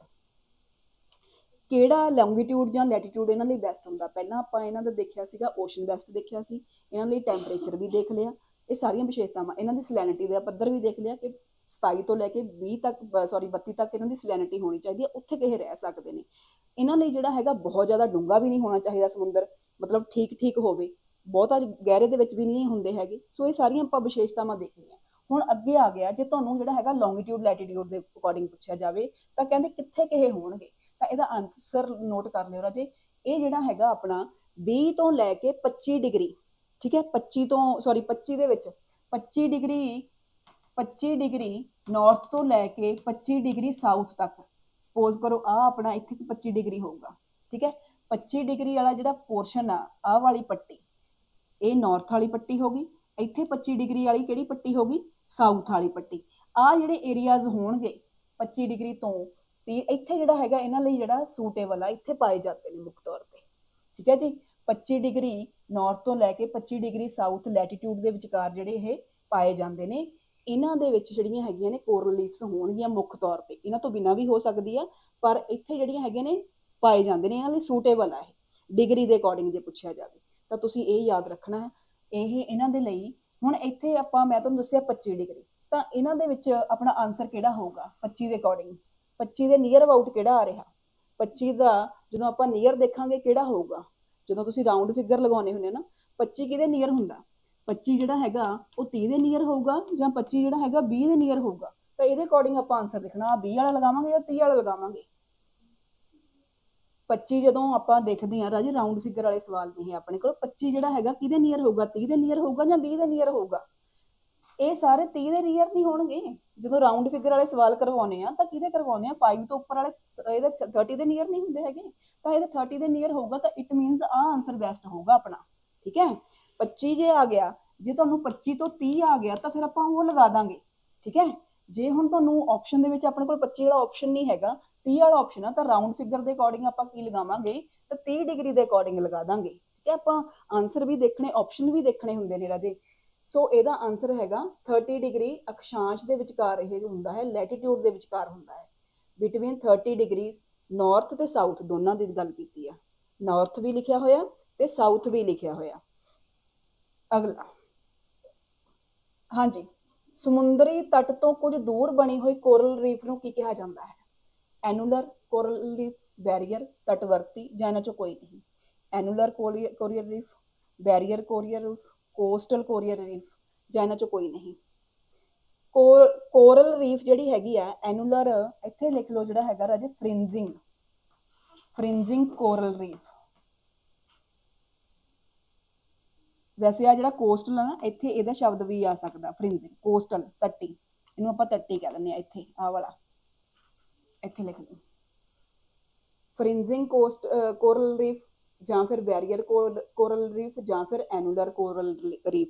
A: ਕਿਹੜਾ ਲੌਂਗੀਟਿਊਡ ਜਾਂ ਲੈਟੀਟਿਊਡ ਇਹਨਾਂ ਲਈ ਬੈਸਟ ਹੁੰਦਾ? ਪਹਿਲਾਂ ਆਪਾਂ ਇਹਨਾਂ ਦਾ ਦੇਖਿਆ ਸੀਗਾ ਓਸ਼ਨ ਬੈਸਟ ਦੇਖਿਆ ਸੀ, ਇਹਨਾਂ ਲਈ ਟੈਂਪਰੇਚਰ ਵੀ ਦੇਖ ਲਿਆ, ਇਹ ਸਾਰੀਆਂ ਵਿਸ਼ੇਸ਼ਤਾਵਾਂ। ਇਹਨਾਂ ਦੀ ਸਲੈਨਿਟੀ ਦਾ ਪੱਧਰ ਵੀ ਦੇਖ ਲਿਆ ਕਿ 27 ਤੋਂ ਲੈ ਕੇ 32 ਤੱਕ ਇਹਨਾਂ ਦੀ ਸਲੈਨਿਟੀ ਹੋਣੀ ਚਾਹੀਦੀ ਹੈ, ਉੱਥੇ ਕਿਹੇ ਰਹਿ ਸਕਦੇ ਨੇ। ਇਹਨਾਂ ਲਈ ਜਿਹੜਾ ਹੈਗਾ ਬਹੁਤ ਜ਼ਿਆਦਾ ਡੂੰਘਾ ਵੀ ਨਹੀਂ ਹੋਣਾ ਚਾਹੀਦਾ ਸਮੁੰਦਰ, ਮਤਲਬ ਠੀਕ ਹੋਵੇ, ਬਹੁਤਾ ਗਹਿਰੇ ਦੇ ਵਿੱਚ ਵੀ ਨਹੀਂ ਹੁੰਦੇ ਹੈਗੇ। ਸੋ ਇਹ ਸਾਰੀਆਂ ਆਪਾਂ ਵਿਸ਼ੇਸ਼ਤਾਵਾਂ ਦੇਖ ਲਈਆਂ। ਹੁਣ ਅੱਗੇ ਆ ਗਿਆ, ਜੇ ਤੁਹਾਨੂੰ ਜਿਹੜਾ ਹੈਗਾ ਲੌਂਗੀਟਿਊਡ ਲੈਟੀਟਿਊਡ ਦੇ ਅਕੋਰਡਿੰਗ ਪੁੱਛਿਆ ਜਾਵੇ ਤਾਂ ਕਹਿੰਦੇ ਕਿੱਥੇ ਕਿਹੇ ਹੋਣਗੇ। ਤਾਂ ਇਹਦਾ ਆਨਸਰ ਨੋਟ ਕਰ ਲਿਓ ਰਾਜੇ। ਇਹ ਜਿਹੜਾ ਹੈਗਾ ਆਪਣਾ 20 ਤੋਂ ਲੈ ਕੇ 25 ਡਿਗਰੀ। ਠੀਕ ਹੈ, 25 ਦੇ ਵਿੱਚ 25 ਡਿਗਰੀ ਨਾਰਥ ਤੋਂ ਲੈ ਕੇ 25 ਡਿਗਰੀ ਸਾਊਥ ਤੱਕ। ਸਪੋਜ਼ ਕਰੋ ਆਹ ਆਪਣਾ ਇੱਥੇ 25 ਡਿਗਰੀ ਹੋਊਗਾ। ਠੀਕ ਹੈ, 25 ਡਿਗਰੀ ਵਾਲਾ ਜਿਹੜਾ ਪੋਰਸ਼ਨ ਆ, ਆਹ ਵਾਲੀ ਪੱਟੀ, ਇਹ ਨਾਰਥ ਵਾਲੀ ਪੱਟੀ ਹੋ ਗਈ। ਇੱਥੇ 25 ਡਿਗਰੀ ਵਾਲੀ ਕਿਹੜੀ ਪੱਟੀ ਹੋ ਗਈ? ਸਾਊਥ ਵਾਲੀ ਪੱਟੀ। ਆ ਜਿਹੜੇ ਏਰੀਆਜ਼ ਹੋਣਗੇ 25 ਡਿਗਰੀ ਤੋਂ 30 ਇੱਥੇ ਜਿਹੜਾ ਹੈਗਾ ਇਹਨਾਂ ਲਈ ਜਿਹੜਾ ਸੂਟੇਬਲ ਆ ਇੱਥੇ ਪਾਏ ਜਾਂਦੇ ਨੇ ਮੁੱਖ ਤੌਰ ਤੇ। ਠੀਕ ਹੈ ਜੀ, 25 ਡਿਗਰੀ ਨਾਰਥ ਤੋਂ ਲੈ ਕੇ 25 ਡਿਗਰੀ ਸਾਊਥ ਲੈਟੀਟਿਊਡ ਦੇ ਵਿਚਕਾਰ ਜਿਹੜੇ ਇਹ ਪਾਏ ਜਾਂਦੇ ਨੇ। ਇਹਨਾਂ ਦੇ ਵਿੱਚ ਜਿਹੜੀਆਂ ਹੈਗੀਆਂ ਨੇ ਕੋਰਲ ਰੀਫਸ ਹੋਣਗੀਆਂ ਮੁੱਖ ਤੌਰ ਤੇ, ਇਹਨਾਂ ਤੋਂ ਬਿਨਾਂ ਵੀ ਹੋ ਸਕਦੀ ਆ, ਪਰ ਇੱਥੇ ਜਿਹੜੀਆਂ ਹੈਗੀਆਂ ਨੇ ਪਾਏ ਜਾਂਦੇ ਨੇ, ਇਹਨਾਂ ਲਈ ਸੂਟੇਬਲ ਆ ਇਹ ਡਿਗਰੀ ਦੇ ਅਕੋਰਡਿੰਗ ਜੇ ਪੁੱਛਿਆ ਜਾਵੇ ਤਾਂ ਤੁਸੀਂ ਇਹ ਯਾਦ ਰੱਖਣਾ ਹੈ। ਇਹ ਇਹਨਾਂ ਦੇ ਲਈ ਹੁਣ ਇੱਥੇ ਆਪਾਂ ਮੈਂ ਤੁਹਾਨੂੰ ਦੱਸਿਆ 25 ਡਿਗਰੀ, ਤਾਂ ਇਹਨਾਂ ਦੇ ਵਿੱਚ ਆਪਣਾ ਆਨਸਰ ਕਿਹੜਾ ਹੋਊਗਾ 25 ਦੇ ਅਕੋਰਡਿੰਗ, 25 ਦੇ ਨੀਅਰ ਅਬਾਊਟ ਕਿਹੜਾ ਆ ਰਿਹਾ, 25 ਦਾ ਜਦੋਂ ਆਪਾਂ ਨੀਅਰ ਦੇਖਾਂਗੇ ਕਿਹੜਾ ਹੋਊਗਾ, ਜਦੋਂ ਤੁਸੀਂ ਰਾਊਂਡ ਫਿਗਰ ਲਗਾਉਣੇ ਹੁੰਦੇ ਨਾ 25 ਕਿਹਦੇ ਨੀਅਰ ਹੁੰਦਾ, 25 ਜਿਹੜਾ ਹੈਗਾ ਉਹ 30 ਦੇ ਨੀਅਰ ਹੋਊਗਾ ਜਾਂ 25 ਜਿਹੜਾ ਹੈਗਾ 20 ਦੇ ਨੀਅਰ ਹੋਊਗਾ। ਤਾਂ ਇਹਦੇ ਅਕੋਰਡਿੰਗ ਆਪਾਂ ਆਨਸਰ ਲਿਖਣਾ, 20 ਵਾਲਾ ਲਗਾਵਾਂਗੇ ਜਾਂ 30 ਵਾਲਾ ਲਗਾਵਾਂਗੇ। 25 ਜਦੋਂ ਆਪਾਂ ਦੇਖਦੇ ਹਾਂ ਰਾਜੇ ਰਾਊਂਡ ਫਿਗਰ ਵਾਲੇ ਸਵਾਲ ਨਹੀਂ ਆਪਣੇ ਕੋਲ, 25 ਜਿਹੜਾ ਹੈਗਾ ਕਿਹਦੇ ਨੀਅਰ ਹੋਊਗਾ, 30 ਦੇ ਨੀਅਰ ਹੋਊਗਾ ਜਾਂ 20 ਦੇ ਨੀਅਰ ਹੋਊਗਾ। ਇਹ ਸਾਰੇ 30 ਦੇ ਨੀਅਰ ਨਹੀਂ ਹੋਣਗੇ। ਜਦੋਂ ਰਾਊਂਡ ਫਿਗਰ ਵਾਲੇ ਸਵਾਲ ਕਰਵਾਉਣੇ ਆ ਤਾਂ ਕਿਹਦੇ ਕਰਵਾਉਣੇ ਆ, 5 ਤੋਂ ਉੱਪਰ ਵਾਲੇ ਇਹਦੇ 30 ਦੇ ਨੀਅਰ ਨਹੀਂ ਹੁੰਦੇ ਹੈਗੇ, ਤਾਂ ਇਹਦੇ 30 ਦੇ ਨੀਅਰ ਹੋਊਗਾ, ਤਾਂ ਇਟ ਮੀਨਸ ਆ ਆਨਸਰ ਬੈਸਟ ਹੋਊਗਾ ਆਪਣਾ। ਠੀਕ ਹੈ, 25 ਜੇ ਆ ਗਿਆ, ਜੇ ਤੁਹਾਨੂੰ 25 ਤੋਂ 30 ਆ ਗਿਆ ਤਾਂ ਫਿਰ ਆਪਾਂ ਉਹ ਲਗਾ ਦਾਂਗੇ। ਠੀਕ ਹੈ, ਜੇ ਹੁਣ ਤੁਹਾਨੂੰ ਆਪਸ਼ਨ ਦੇ ਵਿੱਚ ਆਪਣੇ ਕੋਲ 25 ਵਾਲਾ ਆਪਸ਼ਨ ਨਹੀਂ ਹੈਗਾ, 30 ਵਾਲਾ ਆਪਸ਼ਨ ਆ, ਤਾਂ ਰਾਊਂਡ ਫਿਗਰ ਦੇ ਅਕੋਰਡਿੰਗ ਆਪਾਂ ਕੀ ਲਗਾਵਾਂਗੇ, ਤਾਂ 30 ਡਿਗਰੀ ਦੇ ਅਕੋਰਡਿੰਗ ਲਗਾ ਦਾਂਗੇ। ਠੀਕ ਹੈ, ਆਪਾਂ ਆਨਸਰ ਵੀ ਦੇਖਣੇ, ਆਪਸ਼ਨ ਵੀ ਦੇਖਣੇ ਹੁੰਦੇ ਨੇ ਰਾਜੇ। ਸੋ ਇਹਦਾ ਆਨਸਰ ਹੈਗਾ 30 ਡਿਗਰੀ ਅਕਸ਼ਾਂਸ਼ ਦੇ ਵਿਚਕਾਰ ਇਹ ਹੁੰਦਾ ਹੈ, ਲੈਟੀਟਿਊਡ ਦੇ ਵਿਚਕਾਰ ਹੁੰਦਾ ਹੈ, ਬਿਟਵੀਨ 30 ਡਿਗਰੀ ਨਾਰਥ ਤੇ ਸਾਊਥ ਦੋਨਾਂ ਦੀ ਗੱਲ ਕੀਤੀ ਆ, ਨਾਰਥ ਵੀ ਲਿਖਿਆ ਹੋਇਆ ਤੇ ਸਾਊਥ ਵੀ ਲਿਖਿਆ ਹੋਇਆ। ਅਗਲਾ ਹਾਂਜੀ, ਸਮੁੰਦਰੀ ਤੱਟ ਤੋਂ ਕੁਝ ਦੂਰ ਬਣੀ ਹੋਈ ਕੋਰਲ ਰੀਫ ਨੂੰ ਕੀ ਕਿਹਾ ਜਾਂਦਾ ਹੈ? ਐਨੂਲਰ ਕੋਰਲ ਰੀਫ, ਬੈਰੀਅਰ, ਤਟਵਰਤੀ ਜਾਂ ਇਹਨਾਂ ਚੋਂ ਕੋਈ ਨਹੀਂ। Annular coral reef, barrier coral reef, coastal coral reef ਜਾਂ ਇਹਨਾਂ ਚੋਂ ਕੋਈ ਨਹੀਂ। ਕੋਰਲ ਰੀਫ ਜਿਹੜੀ ਹੈਗੀ ਆ ਐਨੂਲਰ, ਇੱਥੇ ਲਿਖ ਲਓ ਜਿਹੜਾ ਹੈਗਾ ਰਾਜੇ ਫ੍ਰਿੰजिंग ਕੋਰਲ ਰੀਫ। ਵੈਸੇ ਆ ਜਿਹੜਾ ਕੋਸਟਲ ਆ ਨਾ, ਇੱਥੇ ਇਹਦਾ ਸ਼ਬਦ ਵੀ ਆ ਸਕਦਾ ਫ੍ਰਿੰजिंग, ਕੋਸਟਲ ਤੱਟੀ, ਇਹਨੂੰ ਆਪਾਂ ਤੱਟੀ ਕਹਿ ਦਿੰਦੇ ਆ। ਇੱਥੇ ਆਹ ਵਾਲਾ ਇੱਥੇ ਲਿਖ ਲਓ ਫ੍ਰਿंजिंग ਕੋਰਲ ਰੀਫ ਜਾਂ ਫਿਰ ਬੈਰੀਅਰ ਕੋਰਲ ਰੀਫ ਜਾਂ ਫਿਰ ਐਨੂਲਰ ਕੋਰਲ ਰੀਫ।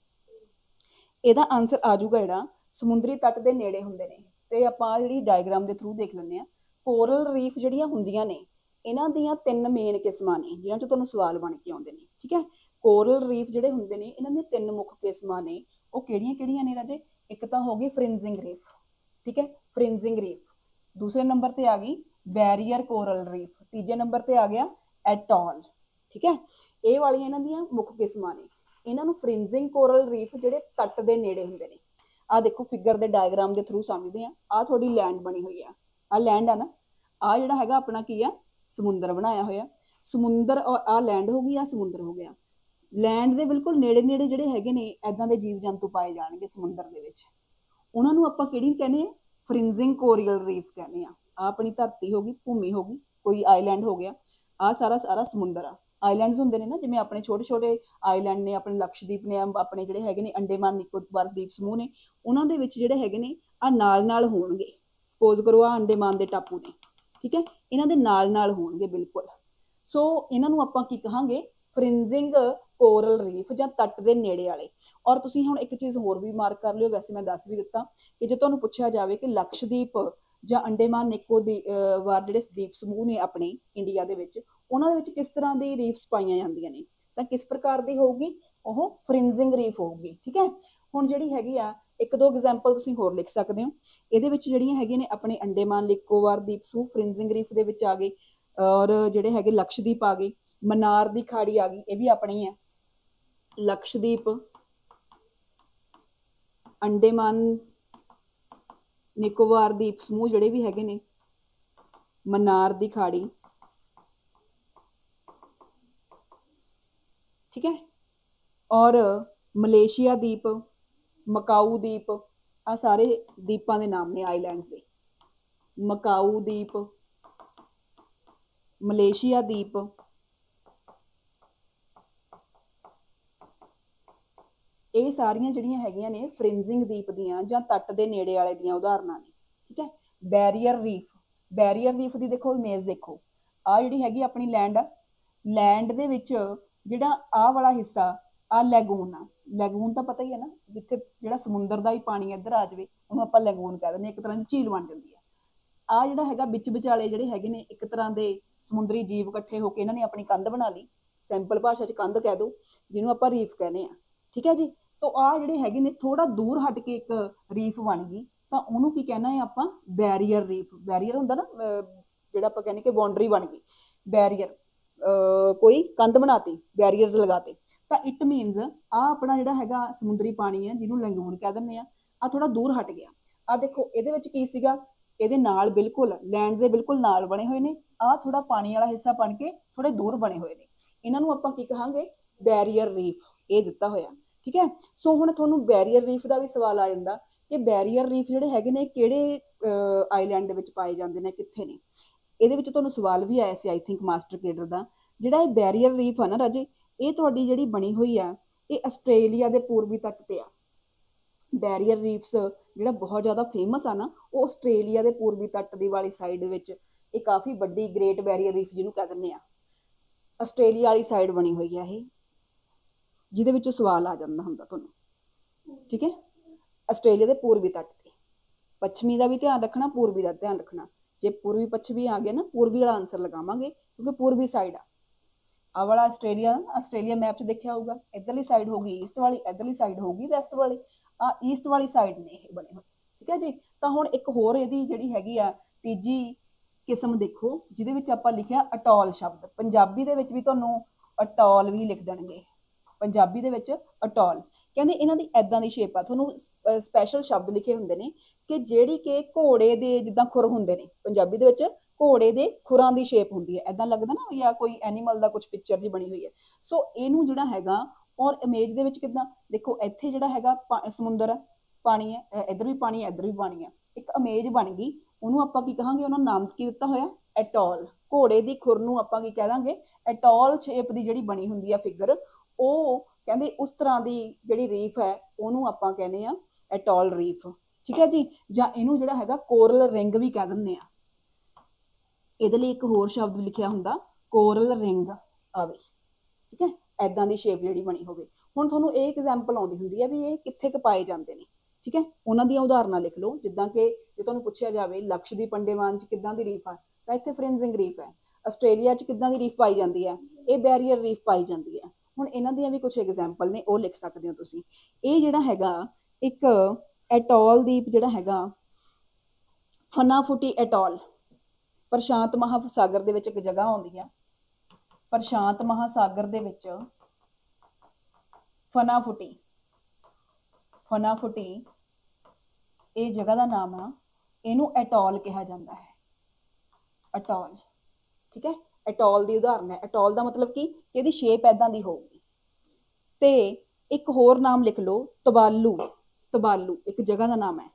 A: ਇਹਦਾ ਆਨਸਰ ਆ ਜਾਊਗਾ ਜਿਹੜਾ ਸਮੁੰਦਰੀ ਤੱਟ ਦੇ ਨੇੜੇ ਹੁੰਦੇ ਨੇ। ਤੇ ਆਪਾਂ ਜਿਹੜੀ ਡਾਇਗਰਾਮ ਦੇ ਥਰੂ ਦੇਖ ਲੈਂਦੇ ਆ, ਕੋਰਲ ਰੀਫ ਜਿਹੜੀਆਂ ਹੁੰਦੀਆਂ ਨੇ ਇਹਨਾਂ ਦੀਆਂ 3 ਮੇਨ ਕਿਸਮਾਂ ਨੇ ਜਿਹਨਾਂ ਚੋਂ ਤੁਹਾਨੂੰ ਸਵਾਲ ਬਣ ਕੇ ਆਉਂਦੇ ਨੇ। ਠੀਕ ਹੈ, ਕੋਰਲ ਰੀਫ ਜਿਹੜੇ ਹੁੰਦੇ ਨੇ ਇਹਨਾਂ ਦੀਆਂ 3 ਮੁੱਖ ਕਿਸਮਾਂ ਨੇ, ਉਹ ਕਿਹੜੀਆਂ ਨੇ ਰਾਜੇ? ਇੱਕ ਤਾਂ ਹੋ ਗਈ ਫ੍ਰਿंजिंग ਰੀਫ, ਠੀਕ ਹੈ, ਫ੍ਰਿंजिंग ਰੀਫ। ਦੂਸਰੇ ਨੰਬਰ ਤੇ ਆ ਗਈ ਬੈਰੀਅਰ ਕੋਰਲ ਰੀਫ, ਤੀਜੇ ਨੰਬਰ ਤੇ ਆ ਗਿਆ ਐਟੋਲ। ਠੀਕ ਹੈ, ਇਹ ਵਾਲੀਆਂ ਇਹਨਾਂ ਦੀਆਂ ਮੁੱਖ ਕਿਸਮਾਂ ਨੇ। ਇਹਨਾਂ ਨੂੰ ਫ੍ਰਿंजिंग ਕੋਰਲ ਰੀਫ ਜਿਹੜੇ ਤੱਟ ਦੇ ਨੇੜੇ ਹੁੰਦੇ ਨੇ। ਆਹ ਦੇਖੋ ਫਿਗਰ ਦੇ ਡਾਇਗਰਾਮ ਦੇ ਥਰੂ ਸਮਝਦੇ ਆ। ਆਹ ਤੁਹਾਡੀ ਲੈਂਡ ਬਣੀ ਹੋਈ ਆ, ਆਹ ਲੈਂਡ ਆ ਨਾ, ਆਹ ਜਿਹੜਾ ਹੈਗਾ ਆਪਣਾ ਕੀ ਆ, ਸਮੁੰਦਰ ਬਣਾਇਆ ਹੋਇਆ। ਸਮੁੰਦਰ ਔਰ ਆਹ ਲੈਂਡ ਹੋ ਗਈ, ਆਹ ਸਮੁੰਦਰ ਹੋ ਗਿਆ। ਲੈਂਡ ਦੇ ਬਿਲਕੁਲ ਨੇੜੇ ਜਿਹੜੇ ਹੈਗੇ ਨੇ ਐਦਾਂ ਦੇ ਜੀਵ ਜੰਤੂ ਪਾਏ ਜਾਣਗੇ ਸਮੁੰਦਰ ਦੇ ਵਿੱਚ, ਉਹਨਾਂ ਨੂੰ ਆਪਾਂ ਕਿਹੜੀ ਕਹਿੰਦੇ ਆ? ਫ੍ਰਿंजिंग ਕੋਰਲ ਰੀਫ ਕਹਿੰਦੇ ਆ। ਆਹ ਆਪਣੀ ਧਰਤੀ ਹੋ ਗਈ, ਭੂਮੀ ਹੋ ਗਈ, ਕੋਈ ਆਈਲੈਂਡ ਹੋ ਗਿਆ, ਆਹ ਸਾਰਾ ਸਮੁੰਦਰ ਆ। ਆਈਲੈਂਡਸ ਹੁੰਦੇ ਨੇ ਨਾ, ਜਿਵੇਂ ਆਪਣੇ ਛੋਟੇ ਆਈਲੈਂਡ ਨੇ, ਆਪਣੇ ਲਕਸ਼ਦੀਪ ਨੇ, ਆਪਣੇ ਜਿਹੜੇ ਹੈਗੇ ਨੇ ਅੰਡੇਮਾਨ ਨਿਕੋਬਾਰ ਦੀਪ ਸਮੂਹ ਨੇ, ਉਹਨਾਂ ਦੇ ਵਿੱਚ ਜਿਹੜੇ ਹੈਗੇ ਨੇ ਆਹ ਨਾਲ ਹੋਣਗੇ। ਸਪੋਜ਼ ਕਰੋ ਆਹ ਅੰਡੇਮਾਨ ਦੇ ਟਾਪੂ ਨੇ, ਠੀਕ ਹੈ, ਇਹਨਾਂ ਦੇ ਨਾਲ ਹੋਣਗੇ ਬਿਲਕੁਲ। ਸੋ ਇਹਨਾਂ ਨੂੰ ਆਪਾਂ ਕੀ ਕਹਾਂਗੇ? ਫ੍ਰਿंजिंग ਕੋਰਲ ਰੀਫ ਜਾਂ ਤੱਟ ਦੇ ਨੇੜੇ ਵਾਲੇ। ਔਰ ਤੁਸੀਂ ਹੁਣ ਇੱਕ ਚੀਜ਼ ਹੋਰ ਵੀ ਮਾਰਕ ਕਰ ਲਿਓ, ਵੈਸੇ ਮੈਂ ਦੱਸ ਵੀ ਦਿੱਤਾ ਕਿ ਜੇ ਤੁਹਾਨੂੰ ਪੁੱਛਿਆ ਜਾਵੇ ਕਿ ਲਕਸ਼ਦੀਪ ਜਾਂ ਅੰਡੇਮਾਨ ਨਿਕੋਬਾਰ ਜਿਹੜੇ ਦੀਪ ਸਮੂਹ ਨੇ ਆਪਣੇ ਇੰਡੀਆ ਦੇ ਵਿੱਚ, ਉਹਨਾਂ ਦੇ ਵਿੱਚ ਕਿਸ ਤਰ੍ਹਾਂ ਦੀ ਰੀਫਸ ਪਾਈਆਂ ਜਾਂਦੀਆਂ ਨੇ, ਤਾਂ ਕਿਸ ਪ੍ਰਕਾਰ ਦੀ ਹੋਊਗੀ? ਉਹ ਫ੍ਰਿंजिंग ਰੀਫ ਹੋਊਗੀ। ਠੀਕ ਹੈ, ਹੁਣ ਜਿਹੜੀ ਹੈਗੀ ਆ 1-2 ਐਗਜ਼ਾਮਪਲ ਤੁਸੀਂ ਹੋਰ ਲਿਖ ਸਕਦੇ ਹੋ। ਇਹਦੇ ਵਿੱਚ ਜਿਹੜੀਆਂ ਹੈਗੀਆਂ ਨੇ ਆਪਣੇ ਅੰਡੇਮਾਨ ਨਿਕੋਬਾਰ ਦੀਪ ਸਮੂਹ ਫ੍ਰਿंजिंग ਰੀਫ ਦੇ ਵਿੱਚ ਆ ਗਏ, ਔਰ ਜਿਹੜੇ ਹੈਗੇ ਲਕਸ਼ਦੀਪ ਆ ਗਏ, ਮਨਾਰ ਦੀ ਖਾੜੀ ਆ ਗਈ, ਇਹ ਵੀ ਆਪਣੀ ਹੈ। ਲਕਸ਼ਦੀਪ, ਅੰਡੇਮਾਨ ਨਿਕੋਬਾਰ ਦੀਪ ਸਮੂਹ ਜਿਹੜੇ ਵੀ ਹੈਗੇ ਨੇ, ਮਨਾਰ ਦੀ ਖਾੜੀ, ਠੀਕ ਹੈ, ਔਰ ਮਲੇਸ਼ੀਆ ਦੀਪ, ਮਕਾਊ ਦੀਪ, ਆ ਸਾਰੇ ਦੀਪਾਂ ਦੇ ਨਾਮ ਨੇ ਆਈਲੈਂਡਸ ਦੇ। ਮਕਾਊ ਦੀਪ, ਮਲੇਸ਼ੀਆ ਦੀਪ, ਇਹ ਸਾਰੀਆਂ ਜਿਹੜੀਆਂ ਹੈਗੀਆਂ ਨੇ ਫ੍ਰਿंजिंग ਦੀਪ ਦੀਆਂ ਜਾਂ ਤੱਟ ਦੇ ਨੇੜੇ ਵਾਲੇ ਦੀਆਂ ਉਦਾਹਰਨਾਂ ਨੇ। ਠੀਕ ਹੈ, ਬੈਰੀਅਰ ਰੀਫ ਦੀ ਦੇਖੋ ਇਮੇਜ ਦੇਖੋ, ਆਹ ਜਿਹੜੀ ਹੈਗੀ ਆਪਣੀ ਲੈਂਡ ਆ, ਲੈਂਡ ਦੇ ਵਿੱਚ ਜਿਹੜਾ ਆਹ ਵਾਲਾ ਹਿੱਸਾ, ਆਹ ਲੈਗੂਨ ਆ, ਲੈਗੂਨ ਤਾਂ ਪਤਾ ਹੀ ਹੈ ਨਾ, ਜਿੱਥੇ ਜਿਹੜਾ ਸਮੁੰਦਰ ਦਾ ਹੀ ਪਾਣੀ ਇੱਧਰ ਆ ਜਾਵੇ ਉਹਨੂੰ ਆਪਾਂ ਲੈਗੂਨ ਕਹਿ ਦਿੰਦੇ, ਇੱਕ ਤਰ੍ਹਾਂ ਦੀ ਝੀਲ ਬਣ ਜਾਂਦੀ ਹੈ। ਆ ਜਿਹੜਾ ਹੈਗਾ ਵਿੱਚ ਵਿਚਾਲੇ ਜਿਹੜੇ ਹੈਗੇ ਨੇ ਇੱਕ ਤਰ੍ਹਾਂ ਦੇ ਸਮੁੰਦਰੀ ਜੀਵ ਇਕੱਠੇ ਹੋ ਕੇ ਇਹਨਾਂ ਨੇ ਆਪਣੀ ਕੰਧ ਬਣਾ ਲਈ, ਸਿੰਪਲ ਭਾਸ਼ਾ 'ਚ ਕੰਧ ਕਹਿ ਦਿਓ, ਜਿਹਨੂੰ ਆਪਾਂ ਰੀਫ ਕਹਿੰਦੇ ਆ। ਠੀਕ ਹੈ ਜੀ। ਤਾਂ ਆ ਜਿਹੜੇ ਹੈਗੇ ਨੇ ਥੋੜਾ ਦੂਰ ਹਟ ਕੇ ਇੱਕ ਰੀਫ ਬਣ ਗਈ, ਤਾਂ ਉਹਨੂੰ ਕੀ ਕਹਿਣਾ ਹੈ ਆਪਾਂ, ਬੈਰੀਅਰ ਰੀਫ। ਬੈਰੀਅਰ ਹੁੰਦਾ ਨਾ ਜਿਹੜਾ ਆਪਾਂ ਕਹਿੰਦੇ ਕਿ ਬਾਉਂਡਰੀ ਬਣ ਗਈ, ਬੈਰੀਅਰ, ਕੋਈ ਕੰਧ ਬਣਾਤੀ, ਬੈਰੀਅਰਸ ਲਗਾਤੇ। ਤਾਂ ਇਟ ਮੀਨਸ ਆ ਆਪਣਾ ਜਿਹੜਾ ਹੈਗਾ ਸਮੁੰਦਰੀ ਪਾਣੀ ਹੈ ਜਿਹਨੂੰ ਲੈਗੂਨ ਕਹਿ ਦਿੰਦੇ ਆ ਥੋੜਾ ਦੂਰ ਹਟ ਗਿਆ। ਆ ਦੇਖੋ ਇਹਦੇ ਵਿੱਚ ਕੀ ਸੀਗਾ, ਇਹਦੇ ਨਾਲ ਬਿਲਕੁਲ ਲੈਂਡ ਦੇ ਬਿਲਕੁਲ ਨਾਲ ਬਣੇ ਹੋਏ ਨੇ, ਆ ਥੋੜਾ ਪਾਣੀ ਵਾਲਾ ਹਿੱਸਾ ਬਣ ਕੇ ਥੋੜੇ ਦੂਰ ਬਣੇ ਹੋਏ ਨੇ, ਇਹਨਾਂ ਨੂੰ ਆਪਾਂ ਕੀ ਕਹਾਂਗੇ, ਬੈਰੀਅਰ ਰੀਫ, ਇਹ ਦਿੱਤਾ ਹੋਇਆ। ਠੀਕ ਹੈ। ਸੋ ਹੁਣ ਤੁਹਾਨੂੰ ਬੈਰੀਅਰ ਰੀਫ ਦਾ ਵੀ ਸਵਾਲ ਆ ਜਾਂਦਾ ਕਿ ਬੈਰੀਅਰ ਰੀਫ ਜਿਹੜੇ ਹੈਗੇ ਨੇ ਕਿਹੜੇ ਆਈਲੈਂਡ ਦੇ ਵਿੱਚ ਪਾਏ ਜਾਂਦੇ ਨੇ, ਕਿੱਥੇ ਨੇ। ਇਹਦੇ ਵਿੱਚ ਤੁਹਾਨੂੰ ਸਵਾਲ ਵੀ ਆਇਆ ਸੀ ਆਈ ਥਿੰਕ ਮਾਸਟਰ ਕੇਡਰ ਦਾ। ਜਿਹੜਾ ਇਹ ਬੈਰੀਅਰ ਰੀਫ ਆ ਨਾ ਰਾਜੇ, ਇਹ ਤੁਹਾਡੀ ਜਿਹੜੀ ਬਣੀ ਹੋਈ ਆ ਇਹ ਆਸਟ੍ਰੇਲੀਆ ਦੇ ਪੂਰਬੀ ਤੱਟ ਤੇ ਆ। ਬੈਰੀਅਰ ਰੀਫਸ ਜਿਹੜਾ ਬਹੁਤ ਜ਼ਿਆਦਾ ਫੇਮਸ ਆ ਨਾ, ਉਹ ਆਸਟ੍ਰੇਲੀਆ ਦੇ ਪੂਰਬੀ ਤੱਟ ਦੀ ਵਾਲੀ ਸਾਈਡ ਵਿੱਚ ਇਹ ਕਾਫੀ ਵੱਡੀ ਗ੍ਰੇਟ ਬੈਰੀਅਰ ਰੀਫ ਜਿਹਨੂੰ ਕਹਿ ਦਿੰਦੇ ਆ, ਆਸਟ੍ਰੇਲੀਆ ਵਾਲੀ ਸਾਈਡ ਬਣੀ ਹੋਈ ਆ ਇਹ, ਜਿਹਦੇ ਵਿੱਚੋਂ ਸਵਾਲ ਆ ਜਾਂਦਾ ਹੁੰਦਾ ਤੁਹਾਨੂੰ। ਠੀਕ ਹੈ। ਆਸਟ੍ਰੇਲੀਆ ਦੇ ਪੂਰਬੀ ਤੱਟ ਤੇ, ਪੱਛਮੀ ਦਾ ਵੀ ਧਿਆਨ ਰੱਖਣਾ, ਪੂਰਬੀ ਦਾ ਧਿਆਨ ਰੱਖਣਾ। ਜੇ ਪੂਰਬੀ ਪੱਛਮੀ ਆ ਗਿਆ ਨਾ, ਪੂਰਬੀ ਵਾਲਾ ਆਨਸਰ ਲਗਾਵਾਂਗੇ ਕਿਉਂਕਿ ਪੂਰਬੀ ਸਾਈਡ ਆ। ਆਹ ਵਾਲਾ ਆਸਟ੍ਰੇਲੀਆ ਮੈਪ 'ਚ ਦੇਖਿਆ ਹੋਊਗਾ, ਇੱਧਰਲੀ ਸਾਈਡ ਹੋਊਗੀ ਈਸਟ ਵਾਲੀ, ਇੱਧਰਲੀ ਸਾਈਡ ਹੋਊਗੀ ਵੈਸਟ ਵਾਲੀ। ਆ ਈਸਟ ਵਾਲੀ ਸਾਈਡ ਨੇ ਇਹ ਬਣੇ ਹੋਏ। ਠੀਕ ਹੈ ਜੀ। ਤਾਂ ਹੁਣ ਇੱਕ ਹੋਰ ਇਹਦੀ ਜਿਹੜੀ ਹੈਗੀ ਆ ਤੀਜੀ ਕਿਸਮ ਦੇਖੋ, ਜਿਹਦੇ ਵਿੱਚ ਆਪਾਂ ਲਿਖਿਆ ਅਟੋਲ ਸ਼ਬਦ। ਪੰਜਾਬੀ ਦੇ ਵਿੱਚ ਵੀ ਤੁਹਾਨੂੰ ਅਟੋਲ ਵੀ ਲਿਖ ਦੇਣਗੇ, ਪੰਜਾਬੀ ਦੇ ਵਿੱਚ ਅਟੋਲ। ਕਹਿੰਦੇ ਇਹਨਾਂ ਦੀ ਐਦਾਂ ਦੀ ਸ਼ੇਪ ਆ, ਤੁਹਾਨੂੰ ਸਪੈਸ਼ਲ ਸ਼ਬਦ ਲਿਖੇ ਹੁੰਦੇ ਨੇ ਕਿ ਜਿਹੜੀ ਕਿ ਘੋੜੇ ਦੇ ਜਿੱਦਾਂ ਖੁਰ ਹੁੰਦੇ ਨੇ, ਪੰਜਾਬੀ ਦੇ ਵਿੱਚ ਘੋੜੇ ਦੇ ਖੁਰਾਂ ਦੀ ਸ਼ੇਪ ਹੁੰਦੀ ਹੈ, ਐਦਾਂ ਲੱਗਦਾ ਨਾ ਜਾਂ ਕੋਈ ਐਨੀਮਲ ਦਾ ਕੁਝ ਪਿਕਚਰ ਜੀ ਬਣੀ ਹੋਈ ਹੈ। ਸੋ ਇਹਨੂੰ ਜਿਹੜਾ ਹੈਗਾ, ਔਰ ਇਮੇਜ ਦੇ ਵਿੱਚ ਕਿੱਦਾਂ ਦੇਖੋ, ਇੱਥੇ ਜਿਹੜਾ ਹੈਗਾ ਸਮੁੰਦਰ ਹੈ, ਪਾਣੀ ਹੈ, ਇੱਧਰ ਵੀ ਪਾਣੀ ਹੈ, ਇੱਧਰ ਵੀ ਪਾਣੀ ਹੈ, ਇੱਕ ਇਮੇਜ ਬਣ ਗਈ। ਉਹਨੂੰ ਆਪਾਂ ਕੀ ਕਹਾਂਗੇ, ਉਹਨਾਂ ਨਾਮ ਕੀ ਦਿੱਤਾ ਹੋਇਆ, ਐਟੋਲ। ਘੋੜੇ ਦੀ ਖੁਰ ਨੂੰ ਆਪਾਂ ਕੀ ਕਹਿ ਦਾਂਗੇ, ਐਟੋਲ ਸ਼ੇਪ ਦੀ ਜਿਹੜੀ ਬਣੀ ਹੁੰਦੀ ਆ ਫਿਗਰ, ਉਹ ਕਹਿੰਦੇ ਉਸ ਤਰ੍ਹਾਂ ਦੀ ਜਿਹੜੀ ਰੀਫ ਹੈ ਉਹਨੂੰ ਆਪਾਂ ਕਹਿੰਦੇ ਆ ਐਟੋਲ ਰੀਫ। ਠੀਕ ਹੈ ਜੀ। ਜਾਂ ਇਹਨੂੰ ਜਿਹੜਾ ਹੈਗਾ ਕੋਰਲ ਰਿੰਗ ਵੀ ਕਹਿ ਦਿੰਦੇ ਆ। ਇਹਦੇ ਲਈ ਇੱਕ ਹੋਰ ਸ਼ਬਦ ਲਿਖਿਆ ਹੁੰਦਾ, ਕੋਰਲ ਰਿੰਗ ਆਵੇ। ਠੀਕ ਹੈ। ਐਦਾਂ ਦੀ ਸ਼ੇਪ ਜਿਹੜੀ ਬਣੀ ਹੋਵੇ। ਹੁਣ ਤੁਹਾਨੂੰ ਇਹ ਐਗਜ਼ਾਮਪਲ ਆਉਂਦੀ ਹੁੰਦੀ ਹੈ ਵੀ ਇਹ ਕਿੱਥੇ ਕੁ ਪਾਏ ਜਾਂਦੇ ਨੇ। ਠੀਕ ਹੈ। ਉਹਨਾਂ ਦੀਆਂ ਉਦਾਹਰਨਾਂ ਲਿਖ ਲਓ, ਜਿੱਦਾਂ ਕਿ ਜੇ ਤੁਹਾਨੂੰ ਪੁੱਛਿਆ ਜਾਵੇ ਲਕਸ਼ਦੀਪ ਅੰਡੇਮਾਨ 'ਚ ਕਿੱਦਾਂ ਦੀ ਰੀਫ ਆ, ਤਾਂ ਇੱਥੇ ਫ੍ਰਿੰਜਿੰਗ ਰੀਫ ਹੈ। ਆਸਟ੍ਰੇਲੀਆ 'ਚ ਕਿੱਦਾਂ ਦੀ ਰੀਫ ਪਾਈ ਜਾਂਦੀ ਹੈ, ਇਹ ਬੈਰੀਅਰ ਰੀਫ ਪਾਈ ਜਾਂਦੀ ਹੈ। ਹੁਣ ਇਹਨਾਂ ਦੀਆਂ ਵੀ ਕੁਝ ਐਗਜ਼ਾਮਪਲ ਨੇ, ਉਹ ਲਿਖ ਸਕਦੇ ਹੋ ਤੁਸੀਂ। ਇਹ ਜਿਹੜਾ ਹੈਗਾ ਇੱਕ ਐਟੋਲ ਦੀਪ ਜਿਹੜਾ ਹੈਗਾ, ਫਨਾਫੁਟੀ ਐਟੋਲ, ਪ੍ਰਸ਼ਾਂਤ ਮਹਾਸਾਗਰ ਦੇ ਵਿੱਚ ਇੱਕ ਜਗ੍ਹਾ ਆਉਂਦੀ ਆ, ਪ੍ਰਸ਼ਾਂਤ ਮਹਾਸਾਗਰ ਦੇ ਵਿੱਚ ਫਨਾਫੁਟੀ, ਫਨਾਫੁਟੀ ਇਹ ਜਗ੍ਹਾ ਦਾ ਨਾਮ ਆ। ਇਹਨੂੰ ਐਟੋਲ ਕਿਹਾ ਜਾਂਦਾ ਹੈ, ਅਟੋਲ। ਠੀਕ ਹੈ। ਐਟੋਲ ਦੀ ਉਦਾਹਰਨ ਹੈ। ਐਟੋਲ ਦਾ ਮਤਲਬ ਕਿ ਇਹਦੀ ਸ਼ੇਪ ਐਦਾਂ ਦੀ ਹੋਊਗੀ। ਤੇ ਇੱਕ ਹੋਰ ਨਾਮ ਲਿਖ ਲਓ, ਤਬਾਲੂ। ਤਬਾਲੂ ਇੱਕ ਜਗ੍ਹਾ ਦਾ ਨਾਮ ਹੈ।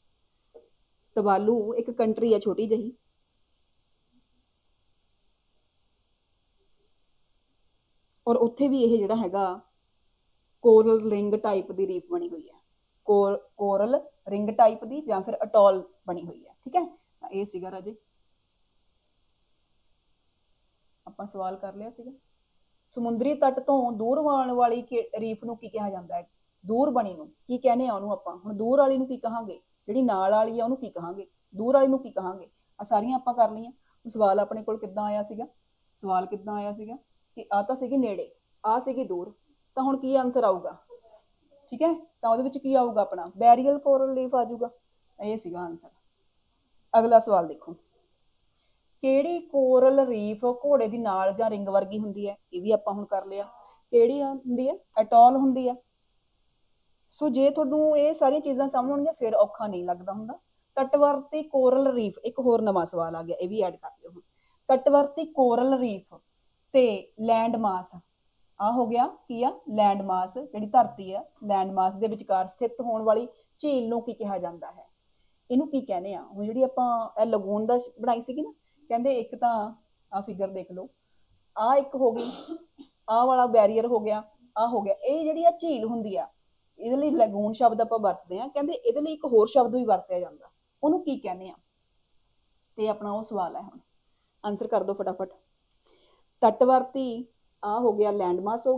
A: ਤਬਾਲੂ ਇੱਕ ਕੰਟਰੀ ਹੈ ਛੋਟੀ ਜਿਹੀ, ਔਰ ਉੱਥੇ ਵੀ ਇਹ ਜਿਹੜਾ ਹੈਗਾ ਕੋਰਲ ਰਿੰਗ ਟਾਈਪ ਦੀ ਰੀਫ ਬਣੀ ਹੋਈ ਹੈ, ਕੋਰਲ ਰਿੰਗ ਟਾਈਪ ਦੀ ਜਾਂ ਫਿਰ ਅਟੋਲ ਬਣੀ ਹੋਈ ਹੈ। ਠੀਕ ਹੈ। ਤਾਂ ਇਹ ਸੀਗਾ ਰਾਜੇ, ਆਪਾਂ ਸਵਾਲ ਕਰ ਲਿਆ ਸੀਗਾ। ਸਮੁੰਦਰੀ ਤੱਟ ਤੋਂ ਦੂਰ ਹੋਣ ਵਾਲੀ ਰੀਫ ਨੂੰ ਕੀ ਕਿਹਾ ਜਾਂਦਾ ਹੈ, ਦੂਰ ਬਣੀ ਨੂੰ ਕੀ ਕਹਿੰਦੇ ਆ ਉਹਨੂੰ ਆਪਾਂ। ਹੁਣ ਦੂਰ ਵਾਲੀ ਨੂੰ ਕੀ ਕਹਾਂਗੇ, ਜਿਹੜੀ ਨਾਲ ਵਾਲੀ ਆ ਉਹਨੂੰ ਕੀ ਕਹਾਂਗੇ, ਦੂਰ ਵਾਲੀ ਨੂੰ ਕੀ ਕਹਾਂਗੇ। ਆ ਸਾਰੀਆਂ ਆਪਾਂ ਕਰ ਲਈਆਂ। ਸਵਾਲ ਆਪਣੇ ਕੋਲ ਕਿੱਦਾਂ ਆਇਆ ਸੀਗਾ, ਸਵਾਲ ਕਿੱਦਾਂ ਆਇਆ ਸੀਗਾ ਕਿ ਆ ਤਾਂ ਸੀਗੀ ਨੇੜੇ, ਆ ਸੀਗੀ ਦੂਰ, ਤਾਂ ਹੁਣ ਕੀ ਆਨਸਰ ਆਊਗਾ। ਠੀਕ ਹੈ। ਤਾਂ ਉਹਦੇ ਵਿੱਚ ਕੀ ਆਊਗਾ, ਆਪਣਾ ਬੈਰੀਅਰ ਕੋਰਲ ਰੀਫ ਆ ਜਾਊਗਾ। ਇਹ ਸੀਗਾ ਆਨਸਰ। ਅਗਲਾ ਸਵਾਲ ਦੇਖੋ, ਕਿਹੜੀ ਕੋਰਲ ਰੀਫ ਘੋੜੇ ਦੀ ਨਾਲ ਜਾਂ ਰਿੰਗ ਵਰਗੀ ਹੁੰਦੀ ਹੈ। ਇਹ ਵੀ ਆਪਾਂ ਹੁਣ ਕਰ ਲਿਆ। ਕਿਹੜੀ ਹੁੰਦੀ ਹੈ, ਐਟੋਲ ਹੁੰਦੀ ਹੈ। ਸੋ ਜੇ ਤੁਹਾਨੂੰ ਇਹ ਸਾਰੀਆਂ ਚੀਜ਼ਾਂ ਸਮਝ ਆਉਣਗੀਆਂ ਫਿਰ ਔਖਾ ਨਹੀਂ ਲੱਗਦਾ ਹੁੰਦਾ। ਤਟਵਰਤੀ ਕੋਰਲ ਰੀਫ, ਇੱਕ ਹੋਰ ਨਵਾਂ ਸਵਾਲ ਆ ਗਿਆ, ਇਹ ਵੀ ਐਡ ਕਰ ਲਿਓ ਹੁਣ। ਤਟਵਰਤੀ ਕੋਰਲ ਰੀਫ ਤੇ ਲੈਂਡ ਮਾਸ, ਆ ਹੋ ਗਿਆ ਕੀ ਆ, ਲੈਂਡ ਮਾਸ, ਜਿਹੜੀ ਧਰਤੀ ਆ ਲੈਂਡ ਮਾਸ ਦੇ ਵਿਚਕਾਰ ਸਥਿਤ ਹੋਣ ਵਾਲੀ ਝੀਲ ਨੂੰ ਕੀ ਕਿਹਾ ਜਾਂਦਾ ਹੈ, ਇਹਨੂੰ ਕੀ ਕਹਿੰਦੇ ਆ। ਹੁਣ ਜਿਹੜੀ ਆਪਾਂ ਇਹ ਲਗੂਨ ਦਾ ਬਣਾਈ ਸੀਗੀ ਨਾ, ਕਹਿੰਦੇ ਇੱਕ ਤਾਂ ਆ ਫਿਗਰ ਦੇਖ ਲਓ, ਆ ਇੱਕ ਹੋ ਗਈ, ਆਹ ਵਾਲਾ ਬੈਰੀਅਰ ਹੋ ਗਿਆ, ਆ ਹੋ ਗਿਆ। ਇਹ ਜਿਹੜੀ ਆ ਝੀਲ ਹੁੰਦੀ ਆ, ਇਹਦੇ ਲਈ ਲਗੂਨ ਸ਼ਬਦ ਆਪਾਂ ਵਰਤਦੇ ਆ। ਕਹਿੰਦੇ ਇਹਦੇ ਲਈ ਇੱਕ ਹੋਰ ਸ਼ਬਦ ਵੀ ਵਰਤਿਆ ਜਾਂਦਾ, ਉਹਨੂੰ ਕੀ ਕਹਿੰਦੇ ਆ। ਤੇ ਆਪਣਾ ਉਹ ਸਵਾਲ ਹੈ, ਹੁਣ ਆਨਸਰ ਕਰ ਦਿਓ ਫਟਾਫਟ। ਤਟਵਰਤੀ ਆ ਹੋ ਗਿਆ, ਲੈਂਡ ਮਾਸ ਹੋ ਗਿਆ,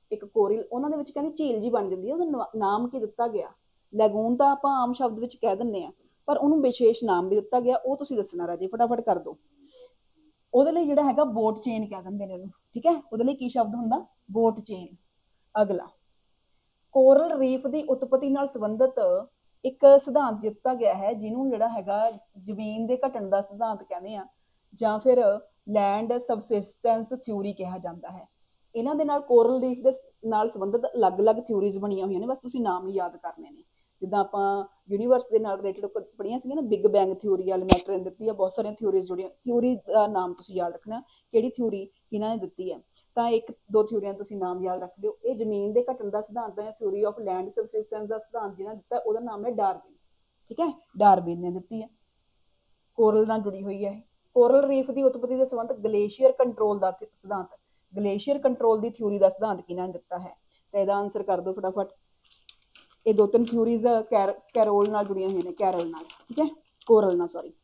A: ਇੱਕ ਕੋਰਲ, ਉਹਨਾਂ ਦੇ ਵਿੱਚ ਕਹਿੰਦੇ ਝੀਲ ਜੀ ਬਣ ਜਾਂਦੀ ਹੈ। ਉਹਦਾ ਨਾਮ ਕੀ ਦਿੱਤਾ ਗਿਆ? ਲੈਗੂਨ ਤਾਂ ਆਪਾਂ ਆਮ ਸ਼ਬਦ ਵਿੱਚ ਕਹਿ ਦਿੰਦੇ ਆ, ਪਰ ਉਹਨੂੰ ਵਿਸ਼ੇਸ਼ ਨਾਮ ਵੀ ਦਿੱਤਾ ਗਿਆ, ਉਹ ਤੁਸੀਂ ਦੱਸਣਾ ਰਾਜੇ, ਫਟਾਫਟ ਕਰ ਦਿਓ। ਉਹਦੇ ਲਈ ਜਿਹੜਾ ਹੈਗਾ ਬੋਟ ਚੇਨ ਕਹਿ ਦਿੰਦੇ ਨੇ ਉਹਨੂੰ, ਠੀਕ ਹੈ। ਉਹਦੇ ਲਈ ਕੀ ਸ਼ਬਦ ਹੁੰਦਾ? Boat chain. ਅਗਲਾ, ਕੋਰਲ ਰੀਫ ਦੀ ਉਤਪਤੀ ਨਾਲ ਸੰਬੰਧਿਤ ਇੱਕ ਸਿਧਾਂਤ ਦਿੱਤਾ ਗਿਆ ਹੈ, ਜਿਹਨੂੰ ਜਿਹੜਾ ਹੈਗਾ ਜ਼ਮੀਨ ਦੇ ਘਟਣ ਦਾ ਸਿਧਾਂਤ ਕਹਿੰਦੇ ਆ, ਜਾਂ ਫਿਰ ਲੈਂਡ ਸਬਸਿਸਟੈਂਸ ਥਿਊਰੀ ਕਿਹਾ ਜਾਂਦਾ ਹੈ। ਇਹਨਾਂ ਦੇ ਨਾਲ ਕੋਰਲ ਰੀਫ ਦੇ ਨਾਲ ਸੰਬੰਧਿਤ ਅਲੱਗ-ਅਲੱਗ ਥਿਊਰੀਜ਼ ਬਣੀਆਂ ਹੋਈਆਂ ਨੇ, ਬਸ ਤੁਸੀਂ ਨਾਮ ਹੀ ਯਾਦ ਕਰਨੇ ਨੇ। ਜਿੱਦਾਂ ਆਪਾਂ ਯੂਨੀਵਰਸ ਦੇ ਨਾਲ ਰਿਲੇਟਡ ਪੜ੍ਹੀਆਂ ਸੀਗੀਆਂ ਨਾ, ਬਿਗ ਬੈਂਗ ਥਿਊਰੀ ਆ, ਲੈਮੈਟਰ ਨੇ ਦਿੱਤੀ ਆ, ਬਹੁਤ ਸਾਰੀਆਂ ਥਿਊਰੀਜ਼ ਜੁੜੀਆਂ। ਥਿਊਰੀ ਦਾ ਨਾਮ ਤੁਸੀਂ ਯਾਦ ਰੱਖਣਾ, ਕਿਹੜੀ ਥਿਊਰੀ ਕਿਹਨਾਂ ਨੇ ਦਿੱਤੀ ਹੈ। ਤਾਂ ਇੱਕ ਦੋ ਥਿਊਰੀਆਂ ਤੁਸੀਂ ਨਾਮ ਯਾਦ ਰੱਖ ਲਿਓ। ਇਹ ਜ਼ਮੀਨ ਦੇ ਘਟਣ ਦਾ ਸਿਧਾਂਤ ਹੈ, ਥਿਊਰੀ ਆਫ ਲੈਂਡ ਸਬਸਿਸਟੈਂਸ ਦਾ ਸਿਧਾਂਤ ਜਿਹਨਾਂ ਦਿੱਤਾ ਉਹਦਾ ਨਾਮ ਹੈ ਡਾਰਵਿਨ, ਠੀਕ ਹੈ, ਡਾਰਵਿਨ ਨੇ ਦਿੱਤੀ ਹੈ। ਕੋਰਲ ਨਾਲ ਜੁੜੀ ਹੋਈ ਹੈ। ਕੋਰਲ ਰੀਫ ਦੀ ਉਤਪਤੀ ਦੇ ਸੰਬੰਧ ਗਲੇਸ਼ੀਅਰ ਕੰਟਰੋਲ ਦਾ ਸਿਧਾਂਤ, ਗਲੇਸ਼ੀਅਰ ਕੰਟਰੋਲ ਦੀ ਥਿਊਰੀ ਦਾ ਸਿਧਾਂਤ ਕਿਹਨਾਂ ਨੇ ਦਿੱਤਾ ਹੈ? ਤਾਂ ਇਹਦਾ ਆਨਸਰ ਕਰ ਦਿਓ ਫਟਾਫਟ। ਇਹ ਦੋ ਤਿੰਨ ਥਿਊਰੀਜ਼ ਕੈਰੋਲ ਨਾਲ ਜੁੜੀਆਂ ਹੋਈਆਂ ਨੇ, ਕੈਰਲ ਨਾਲ, ਠੀਕ ਹੈ, ਕੋਰਲ ਨਾਲ, ਸੌਰੀ।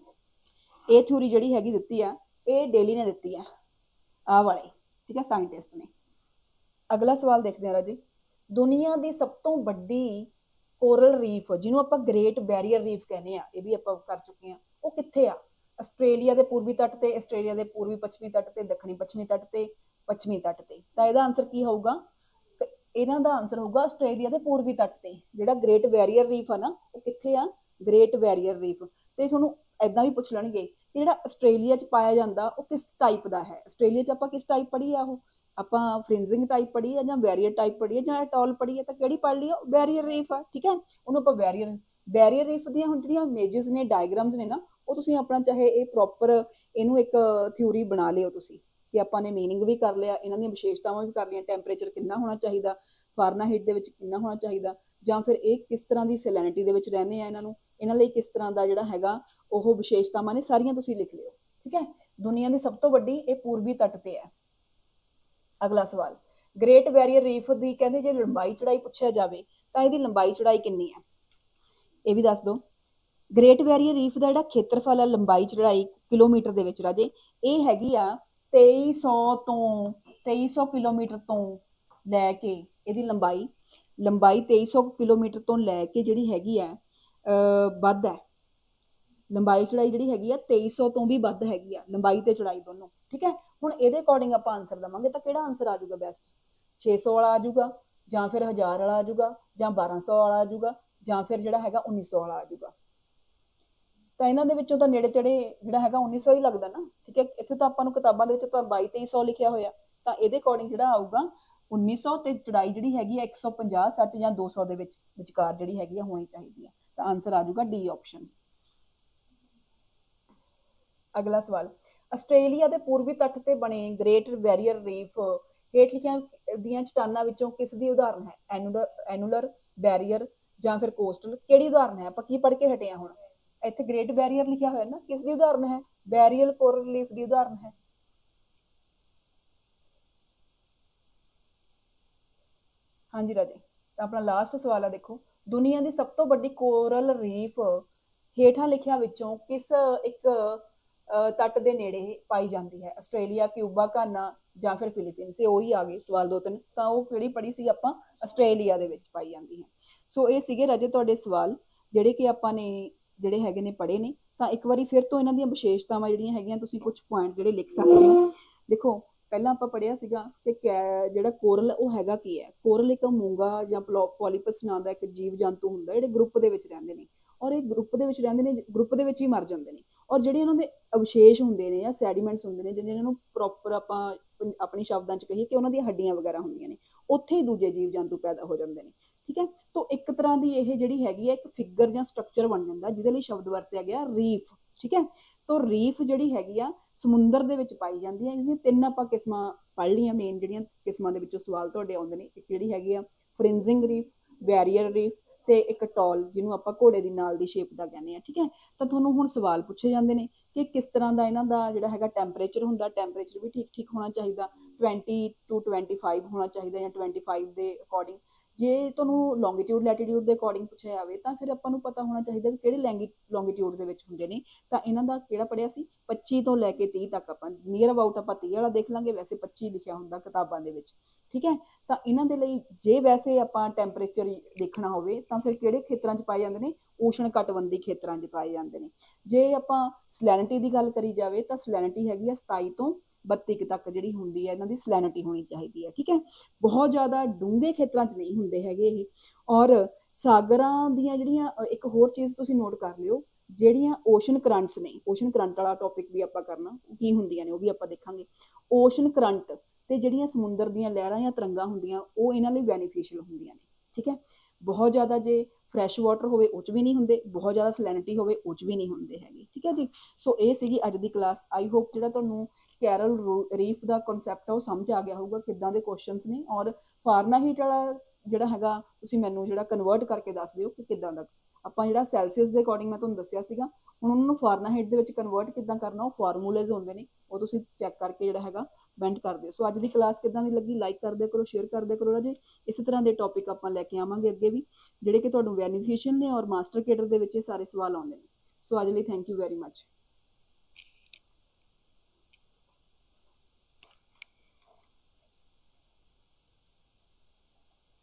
A: ਇਹ ਥਿਊਰੀ ਜਿਹੜੀ ਹੈਗੀ ਦਿੱਤੀ ਆ, ਇਹ ਡੇਲੀ ਨੇ ਦਿੱਤੀ ਆ, ਆਹ ਵਾਲੇ, ਠੀਕ ਹੈ, ਸਾਇੰਟਿਸਟ ਨੇ। ਅਗਲਾ ਸਵਾਲ ਦੇਖਦੇ ਹਾਂ ਰਾਜੇ। ਦੁਨੀਆ ਦੀ ਸਭ ਤੋਂ ਵੱਡੀ ਕੋਰਲ ਰੀਫ, ਜਿਹਨੂੰ ਆਪਾਂ ਗ੍ਰੇਟ ਬੈਰੀਅਰ ਰੀਫ ਕਹਿੰਦੇ ਆ, ਇਹ ਵੀ ਆਪਾਂ ਕਰ ਚੁੱਕੇ ਹਾਂ, ਉਹ ਕਿੱਥੇ ਆ? ਆਸਟ੍ਰੇਲੀਆ ਦੇ ਪੂਰਬੀ ਤੱਟ ਤੇ, ਆਸਟ੍ਰੇਲੀਆ ਦੇ ਪੂਰਬੀ ਪੱਛਮੀ ਤੱਟ ਤੇ, ਦੱਖਣੀ ਪੱਛਮੀ ਤੱਟ ਤੇ, ਪੱਛਮੀ ਤੱਟ ਤੇ। ਤਾਂ ਇਹਦਾ ਆਨਸਰ ਕੀ ਹੋਊਗਾ? ਇਹਨਾਂ ਦਾ ਆਨਸਰ ਹੋਊਗਾ ਆਸਟ੍ਰੇਲੀਆ ਦੇ ਪੂਰਬੀ ਤੱਟ ਤੇ। ਜਿਹੜਾ ਗ੍ਰੇਟ ਬੈਰੀਅਰ ਰੀਫ ਆ ਨਾ, ਉਹ ਕਿੱਥੇ ਆ? Great Barrier Reef. ਤੇ ਤੁਹਾਨੂੰ ਐਦਾਂ ਵੀ ਪੁੱਛ ਲੈਣਗੇ ਕਿ ਜਿਹੜਾ ਆਸਟ੍ਰੇਲੀਆ 'ਚ ਪਾਇਆ ਜਾਂਦਾ ਉਹ ਕਿਸ ਟਾਈਪ ਦਾ ਹੈ? ਆਸਟ੍ਰੇਲੀਆ 'ਚ ਆਪਾਂ ਕਿਸ ਟਾਈਪ ਪੜ੍ਹੀ ਆ? ਉਹ ਆਪਾਂ ਫ੍ਰਿੰਜਿੰਗ ਟਾਈਪ ਪੜ੍ਹੀ ਆ, ਜਾਂ ਬੈਰੀਅਰ ਟਾਈਪ ਪੜ੍ਹੀ ਆ, ਜਾਂ ਐਟੋਲ ਪੜ੍ਹੀ ਆ? ਤਾਂ ਕਿਹੜੀ ਪੜ੍ਹ ਲਈ? ਬੈਰੀਅਰ ਰੀਫ ਆ, ਠੀਕ ਹੈ, ਉਹਨੂੰ ਆਪਾਂ ਬੈਰੀਅਰ ਰੀਫ ਦੀਆਂ ਹੁਣ ਜਿਹੜੀਆਂ ਇਮੇਜਸ ਨੇ, ਡਾਇਗਰਾਮਸ ਨੇ ਨਾ, ਉਹ ਤੁਸੀਂ ਆਪਣਾ ਚਾਹੇ ਇਹ ਪ੍ਰੋਪਰ ਇਹਨੂੰ ਇੱਕ ਥਿਊਰੀ ਬਣਾ ਲਿਓ ਤੁਸੀਂ, ਕਿ ਆਪਾਂ ਨੇ ਮੀਨਿੰਗ ਵੀ ਕਰ ਲਿਆ, ਇਹਨਾਂ ਦੀਆਂ ਵਿਸ਼ੇਸ਼ਤਾਵਾਂ ਵੀ ਕਰ ਲਈਆਂ। ਟੈਂਪਰੇਚਰ ਕਿੰਨਾ ਹੋਣਾ ਚਾਹੀਦਾ, ਫਾਰਨਾਹੀਟ ਦੇ ਵਿੱਚ ਕਿੰਨਾ ਹੋਣਾ ਚਾਹੀਦਾ, ਜਾਂ ਫਿਰ ਇਹ ਕਿਸ ਤਰ੍ਹਾਂ ਦੀ ਸੈਲੈਨਿਟੀ ਦੇ ਵਿੱਚ ਰਹਿੰਦੇ ਆ, ਇਹਨਾਂ ਲਈ ਕਿਸ ਤਰ੍ਹਾਂ ਦਾ ਜਿਹੜਾ ਹੈਗਾ ਉਹ ਵਿਸ਼ੇਸ਼ਤਾਵਾਂ ਨੇ, ਸਾਰੀਆਂ ਤੁਸੀਂ ਲਿਖ ਲਿਓ, ਠੀਕ ਹੈ। ਦੁਨੀਆ ਦੀ ਸਭ ਤੋਂ ਵੱਡੀ ਇਹ ਪੂਰਬੀ ਤੱਟ ਤੇ ਹੈ। ਅਗਲਾ ਸਵਾਲ, ਗ੍ਰੇਟ ਬੈਰੀਅਰ ਰੀਫ ਦੀ ਕਹਿੰਦੇ ਜੇ ਲੰਬਾਈ ਚੜਾਈ ਪੁੱਛਿਆ ਜਾਵੇ ਤਾਂ ਇਹਦੀ ਲੰਬਾਈ ਚੜਾਈ ਕਿੰਨੀ ਹੈ? ਇਹ ਵੀ ਦੱਸ ਦਿਓ। ਗ੍ਰੇਟ ਬੈਰੀਅਰ ਰੀਫ ਦਾ ਜਿਹੜਾ ਖੇਤਰਫਲ ਹੈ, ਲੰਬਾਈ ਚੜਾਈ ਕਿਲੋਮੀਟਰ ਦੇ ਵਿੱਚ ਰਾਜੇ, ਇਹ ਹੈਗੀ ਆ 2300 ਕਿਲੋਮੀਟਰ ਤੋਂ ਲੈ ਕੇ, ਇਹਦੀ ਲੰਬਾਈ 2300 ਕਿਲੋਮੀਟਰ ਤੋਂ ਲੈ ਕੇ ਜਿਹੜੀ ਹੈਗੀ ਆ ਵੱਧ ਹੈ। ਲੰਬਾਈ ਚੜਾਈ ਜਿਹੜੀ ਹੈਗੀ ਆ 2300 ਤੋਂ ਵੀ ਵੱਧ ਹੈਗੀ ਆ, ਲੰਬਾਈ ਤੇ ਚੜਾਈ ਦੋਨੋਂ, ਠੀਕ ਹੈ। ਹੁਣ ਇਹਦੇ ਅਕੋਰਡਿੰਗ ਆਪਾਂ ਆਨਸਰ ਦੇਵਾਂਗੇ, ਤਾਂ ਕਿਹੜਾ ਆਨਸਰ ਆ ਜਾਊਗਾ ਬੈਸਟ? 600 ਵਾਲਾ ਆ ਜਾਊਗਾ, ਜਾਂ ਫਿਰ 1000 ਵਾਲਾ ਆ ਜਾਊਗਾ, ਜਾਂ 1200 ਵਾਲਾ ਆ ਜਾਊਗਾ, ਜਾਂ ਫਿਰ ਜਿਹੜਾ ਹੈਗਾ 1900 ਵਾਲਾ ਆ ਜਾਊਗਾ? ਤਾਂ ਇਹਨਾਂ ਦੇ ਵਿੱਚੋਂ ਤਾਂ ਨੇੜੇ ਤੇੜੇ ਜਿਹੜਾ ਹੈਗਾ 1900 ਹੀ ਲੱਗਦਾ ਨਾ, ਠੀਕ ਹੈ। ਇੱਥੇ ਤਾਂ ਆਪਾਂ ਨੂੰ ਕਿਤਾਬਾਂ ਦੇ ਵਿੱਚ ਤਾਂ 2200-2300 ਲਿਖਿਆ ਹੋਇਆ, ਤਾਂ ਇਹਦੇ ਅਕੋਰਡਿੰਗ ਜਿਹੜਾ ਆਊਗਾ 1900, ਤੇ ਚੜਾਈ ਜਿਹੜੀ ਹੈਗੀ ਆ 150, 60 ਜਾਂ 200 ਦੇ ਵਿਚਕਾਰ ਜਿਹੜੀ ਹੈਗੀ ਆ ਹੋਣੀ ਚਾਹੀਦੀ ਹੈ। ਤਾਂ ਆਨਸਰ ਆ ਜਾਊਗਾ ਡੀ ਆਪਸ਼ਨ। ਅਗਲਾ ਸਵਾਲ, ਆਸਟ੍ਰੇਲੀਆ ਦੇ ਪੂਰਬੀ ਤੱਟ ਤੇ ਬਣੇ ਗ੍ਰੇਟ ਬੈਰੀਅਰ ਰੀਫ ਹੇਠ ਲਿਖੀਆਂ ਦੀਆਂ ਚਟਾਨਾਂ ਵਿੱਚੋਂ ਕਿਸ ਦੀ ਉਦਾਹਰਨ ਹੈ? ਐਨੂਲਰ ਬੈਰੀਅਰ ਜਾਂ ਫਿਰ ਕੋਸਟਲ? ਕਿਹੜੀ ਉਦਾਹਰਨ ਹੈ? ਆਪਾਂ ਕੀ ਪੜ੍ਹ ਕੇ ਹਟੇ ਆ ਹੁਣ? ਇੱਥੇ ਗ੍ਰੇਟ ਬੈਰੀਅਰ ਲਿਖਿਆ ਹੋਇਆ ਨਾ, ਕਿਸ ਦੀ ਉਦਾਹਰਨ ਹੈ? ਬੈਰੀਅਰ ਕੋਰਲ ਰੀਫ ਦੀ ਉਦਾਹਰਨ ਹੈ। ਹਾਂਜੀ ਰਾਜੇ, ਤਾਂ ਆਪਣਾ ਲਾਸਟ ਸਵਾਲ ਆ, ਦੇਖੋ, ਦੁਨੀਆ ਦੀ ਸਭ ਤੋਂ ਵੱਡੀ ਕੋਰਲ ਰੀਫ ਹੇਠਾਂ ਲਿਖਿਆਂ ਵਿੱਚੋਂ ਕਿਸ ਇੱਕ ਤੱਟ ਦੇ ਨੇੜੇ ਪਾਈ ਜਾਂਦੀ ਹੈ? ਆਸਟ੍ਰੇਲੀਆ, ਕਿਊਬਾ, ਘਾਨਾ ਜਾਂ ਫਿਰ ਫਿਲੀਪੀਨਸ? ਇਹ ਉਹੀ ਆ ਗਏ ਸਵਾਲ ਦੋ ਤਿੰਨ, ਤਾਂ ਉਹ ਕਿਹੜੀ ਪੜ੍ਹੀ ਸੀ ਆਪਾਂ? ਆਸਟ੍ਰੇਲੀਆ ਦੇ ਵਿੱਚ ਪਾਈ ਜਾਂਦੀ ਹੈ। ਸੋ ਇਹ ਸੀਗੇ ਰਾਜੇ ਤੁਹਾਡੇ ਸਵਾਲ, ਜਿਹੜੇ ਕਿ ਆਪਾਂ ਨੇ ਜਿਹੜੇ ਹੈਗੇ ਨੇ ਪੜ੍ਹੇ ਨੇ। ਤਾਂ ਇੱਕ ਵਾਰੀ ਫਿਰ ਤੋਂ ਇਹਨਾਂ ਦੀਆਂ ਵਿਸ਼ੇਸ਼ਤਾਵਾਂ ਜਿਹੜੀਆਂ ਹੈਗੀਆਂ, ਤੁਸੀਂ ਕੁਝ ਪੁਆਇੰਟ ਜਿਹੜੇ ਲਿਖ ਸਕਦੇ ਹੋ। ਦੇਖੋ, ਪਹਿਲਾਂ ਆਪਾਂ ਪੜ੍ਹਿਆ ਸੀਗਾ ਕਿ ਜਿਹੜਾ ਕੋਰਲ ਉਹ ਹੈਗਾ ਕੀ ਹੈ? ਕੋਰਲ ਇੱਕ ਮੂੰਗਾ ਜਾਂ ਪੋਲੀਪਸ ਨਾਂ ਦਾ ਇੱਕ ਜੀਵ ਜੰਤੂ ਹੁੰਦਾ, ਜਿਹੜੇ ਗਰੁੱਪ ਦੇ ਵਿੱਚ ਰਹਿੰਦੇ ਨੇ, ਔਰ ਇਹ ਗਰੁੱਪ ਦੇ ਵਿੱਚ ਰਹਿੰਦੇ ਨੇ, ਗਰੁੱਪ ਦੇ ਵਿੱਚ ਹੀ ਮਰ ਜਾਂਦੇ ਨੇ। ਔਰ ਜਿਹੜੇ ਇਹਨਾਂ ਦੇ ਅਵਸ਼ੇਸ਼ ਹੁੰਦੇ ਨੇ ਜਾਂ ਸੈਡੀਮੈਂਟਸ ਹੁੰਦੇ ਨੇ, ਜਿਹਨਾਂ ਨੂੰ ਪ੍ਰੋਪਰ ਆਪਾਂ ਆਪਣੀ ਸ਼ਬਦਾਂ 'ਚ ਕਹੀਏ ਕਿ ਉਹਨਾਂ ਦੀਆਂ ਹੱਡੀਆਂ ਵਗੈਰਾ ਹੁੰਦੀਆਂ ਨੇ, ਉੱਥੇ ਹੀ ਦੂਜੇ ਜੀਵ ਜੰਤੂ ਪੈਦਾ ਹੋ ਜਾਂਦੇ ਨੇ, ਠੀਕ ਹੈ। ਤਾਂ ਇੱਕ ਤਰ੍ਹਾਂ ਦੀ ਇਹ ਜਿਹੜੀ ਹੈਗੀ ਹੈ ਇੱਕ ਫਿਗਰ ਜਾਂ ਸਟਰਕਚਰ ਬਣ ਜਾਂਦਾ, ਜਿਹਦੇ ਲਈ ਸ਼ਬਦ ਵਰਤਿਆ ਗਿਆ ਰੀਫ, ਠੀਕ ਹੈ। ਤਾਂ ਰੀਫ ਜਿਹੜੀ ਹੈਗੀ ਆ ਸਮੁੰਦਰ ਦੇ ਵਿੱਚ ਪਾਈ ਜਾਂਦੀ ਹੈ। ਇਹਦੀਆਂ ਤਿੰਨ ਆਪਾਂ ਕਿਸਮਾਂ ਪੜ੍ਹ ਲਈਆਂ, ਮੇਨ ਜਿਹੜੀਆਂ ਕਿਸਮਾਂ ਦੇ ਵਿੱਚੋਂ ਸਵਾਲ ਤੁਹਾਡੇ ਆਉਂਦੇ ਨੇ। ਇੱਕ ਜਿਹੜੀ ਹੈਗੀ ਆ ਫ੍ਰਿੰਜਿੰਗ ਰੀਫ, ਬੈਰੀਅਰ ਰੀਫ, ਤੇ ਇੱਕ ਟੋਲ, ਜਿਹਨੂੰ ਆਪਾਂ ਘੋੜੇ ਦੀ ਨਾਲ ਦੀ ਸ਼ੇਪ ਦਾ ਕਹਿੰਦੇ ਆ, ਠੀਕ ਹੈ। ਤਾਂ ਤੁਹਾਨੂੰ ਹੁਣ ਸਵਾਲ ਪੁੱਛੇ ਜਾਂਦੇ ਨੇ ਕਿ ਕਿਸ ਤਰ੍ਹਾਂ ਦਾ ਇਹਨਾਂ ਦਾ ਜਿਹੜਾ ਹੈਗਾ ਟੈਂਪਰੇਚਰ ਹੁੰਦਾ, ਟੈਂਪਰੇਚਰ ਵੀ ਠੀਕ ਠੀਕ ਹੋਣਾ ਚਾਹੀਦਾ, 20 to 25 ਹੋਣਾ ਚਾਹੀਦਾ, ਜਾਂ 25 ਦੇ ਅਕੋਰਡਿੰਗ, ਜੇ ਤੁਹਾਨੂੰ ਲੌਂਗੀਟਿਊਡ ਲੈਟੀਟਿਊਡ ਦੇ ਅਕੋਰਡਿੰਗ ਪੁੱਛਿਆ ਜਾਵੇ ਤਾਂ ਫਿਰ ਆਪਾਂ ਨੂੰ ਪਤਾ ਹੋਣਾ ਚਾਹੀਦਾ ਵੀ ਕਿਹੜੇ ਲੌਂਗੀਟਿਊਡ ਦੇ ਵਿੱਚ ਹੁੰਦੇ ਨੇ। ਤਾਂ ਇਹਨਾਂ ਦਾ ਕਿਹੜਾ ਪੜਿਆ ਸੀ 25 ਤੋਂ ਲੈ ਕੇ 30 ਤੱਕ, ਆਪਾਂ ਨੀਅਰ ਅਬਾਊਟ ਆਪਾਂ 30 ਵਾਲਾ ਦੇਖ ਲਾਂਗੇ, ਵੈਸੇ 25 ਲਿਖਿਆ ਹੁੰਦਾ ਕਿਤਾਬਾਂ ਦੇ ਵਿੱਚ, ਠੀਕ ਹੈ। ਤਾਂ ਇਹਨਾਂ ਦੇ ਲਈ ਜੇ ਵੈਸੇ ਆਪਾਂ ਟੈਂਪਰੇਚਰ ਦੇਖਣਾ ਹੋਵੇ ਤਾਂ ਫਿਰ ਕਿਹੜੇ ਖੇਤਰਾਂ 'ਚ ਪਾਏ ਜਾਂਦੇ ਨੇ, ਊਸ਼ਣ ਕਟਬੰਧੀ ਖੇਤਰਾਂ 'ਚ ਪਾਏ ਜਾਂਦੇ ਨੇ। ਜੇ ਆਪਾਂ ਸਲੈਨਿਟੀ ਦੀ ਗੱਲ ਕਰੀ ਜਾਵੇ ਤਾਂ ਸਲੈਨਿਟੀ ਹੈਗੀ ਆ 27 ਤੋਂ 32 ਤੱਕ ਜਿਹੜੀ ਹੁੰਦੀ ਹੈ ਇਹਨਾਂ ਦੀ ਸਲੈਨਿਟੀ ਹੋਣੀ ਚਾਹੀਦੀ ਹੈ, ਠੀਕ ਹੈ। ਬਹੁਤ ਜ਼ਿਆਦਾ ਡੂੰਘੇ ਖੇਤਰਾਂ 'ਚ ਨਹੀਂ ਹੁੰਦੇ ਹੈਗੇ ਇਹ। ਔਰ ਸਾਗਰਾਂ ਦੀਆਂ ਜਿਹੜੀਆਂ ਇੱਕ ਹੋਰ ਚੀਜ਼ ਤੁਸੀਂ ਨੋਟ ਕਰ ਲਿਓ, ਜਿਹੜੀਆਂ ਓਸ਼ਨ ਕਰੰਟਸ ਨੇ, ਓਸ਼ਨ ਕਰੰਟ ਵਾਲਾ ਟੌਪਿਕ ਵੀ ਆਪਾਂ ਕਰਨਾ, ਕੀ ਹੁੰਦੀਆਂ ਨੇ ਉਹ ਵੀ ਆਪਾਂ ਦੇਖਾਂਗੇ। ਓਸ਼ਨ ਕਰੰਟ ਤੇ ਜਿਹੜੀਆਂ ਸਮੁੰਦਰ ਦੀਆਂ ਲਹਿਰਾਂ ਜਾਂ ਤਰੰਗਾਂ ਹੁੰਦੀਆਂ ਉਹ ਇਹਨਾਂ ਲਈ ਬੈਨੀਫੀਸ਼ੀਅਲ ਹੁੰਦੀਆਂ ਨੇ, ਠੀਕ ਹੈ। ਬਹੁਤ ਜ਼ਿਆਦਾ ਜੇ ਫਰੈਸ਼ ਵਾਟਰ ਹੋਵੇ ਉਹ 'ਚ ਵੀ ਨਹੀਂ ਹੁੰਦੇ, ਬਹੁਤ ਜ਼ਿਆਦਾ ਸਲੈਨਿਟੀ ਹੋਵੇ ਉਹ 'ਚ ਵੀ ਨਹੀਂ ਹੁੰਦੇ ਹੈਗੇ, ਠੀਕ ਹੈ ਜੀ। ਸੋ ਇਹ ਸੀਗੀ ਅੱਜ ਦੀ ਕਲਾਸ। ਆਈ ਹੋਪ ਜਿਹੜਾ ਤੁਹਾਨੂੰ ਕੈਰਲ ਰੀਫ ਦਾ ਕਨਸੈਪਟ ਆ ਉਹ ਸਮਝ ਆ ਗਿਆ ਹੋਊਗਾ, ਕਿੱਦਾਂ ਦੇ ਕੁਐਸਚਨਸ ਨੇ। ਔਰ ਫਾਰਨਾਹੀਟ ਵਾਲਾ ਜਿਹੜਾ ਹੈਗਾ ਤੁਸੀਂ ਮੈਨੂੰ ਜਿਹੜਾ ਕਨਵਰਟ ਕਰਕੇ ਦੱਸ ਦਿਓ ਕਿ ਕਿੱਦਾਂ ਦਾ। ਆਪਾਂ ਜਿਹੜਾ ਸੈਲਸੀਅਸ ਦੇ ਅਕੋਰਡਿੰਗ ਮੈਂ ਤੁਹਾਨੂੰ ਦੱਸਿਆ ਸੀਗਾ, ਹੁਣ ਉਹਨਾਂ ਨੂੰ ਫਾਰਨਾਹੀਟ ਦੇ ਵਿੱਚ ਕਨਵਰਟ ਕਿੱਦਾਂ ਕਰਨਾ, ਉਹ ਫਾਰਮੂਲੇਜ਼ ਹੁੰਦੇ ਨੇ, ਉਹ ਤੁਸੀਂ ਚੈੱਕ ਕਰਕੇ ਜਿਹੜਾ ਹੈਗਾ ਵੈਂਟ ਕਰ ਦਿਓ। ਸੋ ਅੱਜ ਦੀ ਕਲਾਸ ਕਿੱਦਾਂ ਦੀ ਲੱਗੀ, ਲਾਈਕ ਕਰ ਦਿਆ ਕਰੋ, ਸ਼ੇਅਰ ਕਰ ਦਿਆ ਕਰੋ ਰਾਜੇ। ਇਸੇ ਤਰ੍ਹਾਂ ਦੇ ਟੌਪਿਕ ਆਪਾਂ ਲੈ ਕੇ ਆਵਾਂਗੇ ਅੱਗੇ ਵੀ, ਜਿਹੜੇ ਕਿ ਤੁਹਾਨੂੰ ਬੈਨੀਫੀਸ਼ੀਅਲ ਨੇ ਔਰ ਮਾਸਟਰ ਕੇਡਰ ਦੇ ਵਿੱਚ ਇਹ ਸਾਰੇ ਸਵਾਲ ਆਉਂਦੇ ਨੇ। ਸੋ ਅੱਜ ਲਈ ਥੈਂਕ ਯੂ ਵੈਰੀ ਮਚ।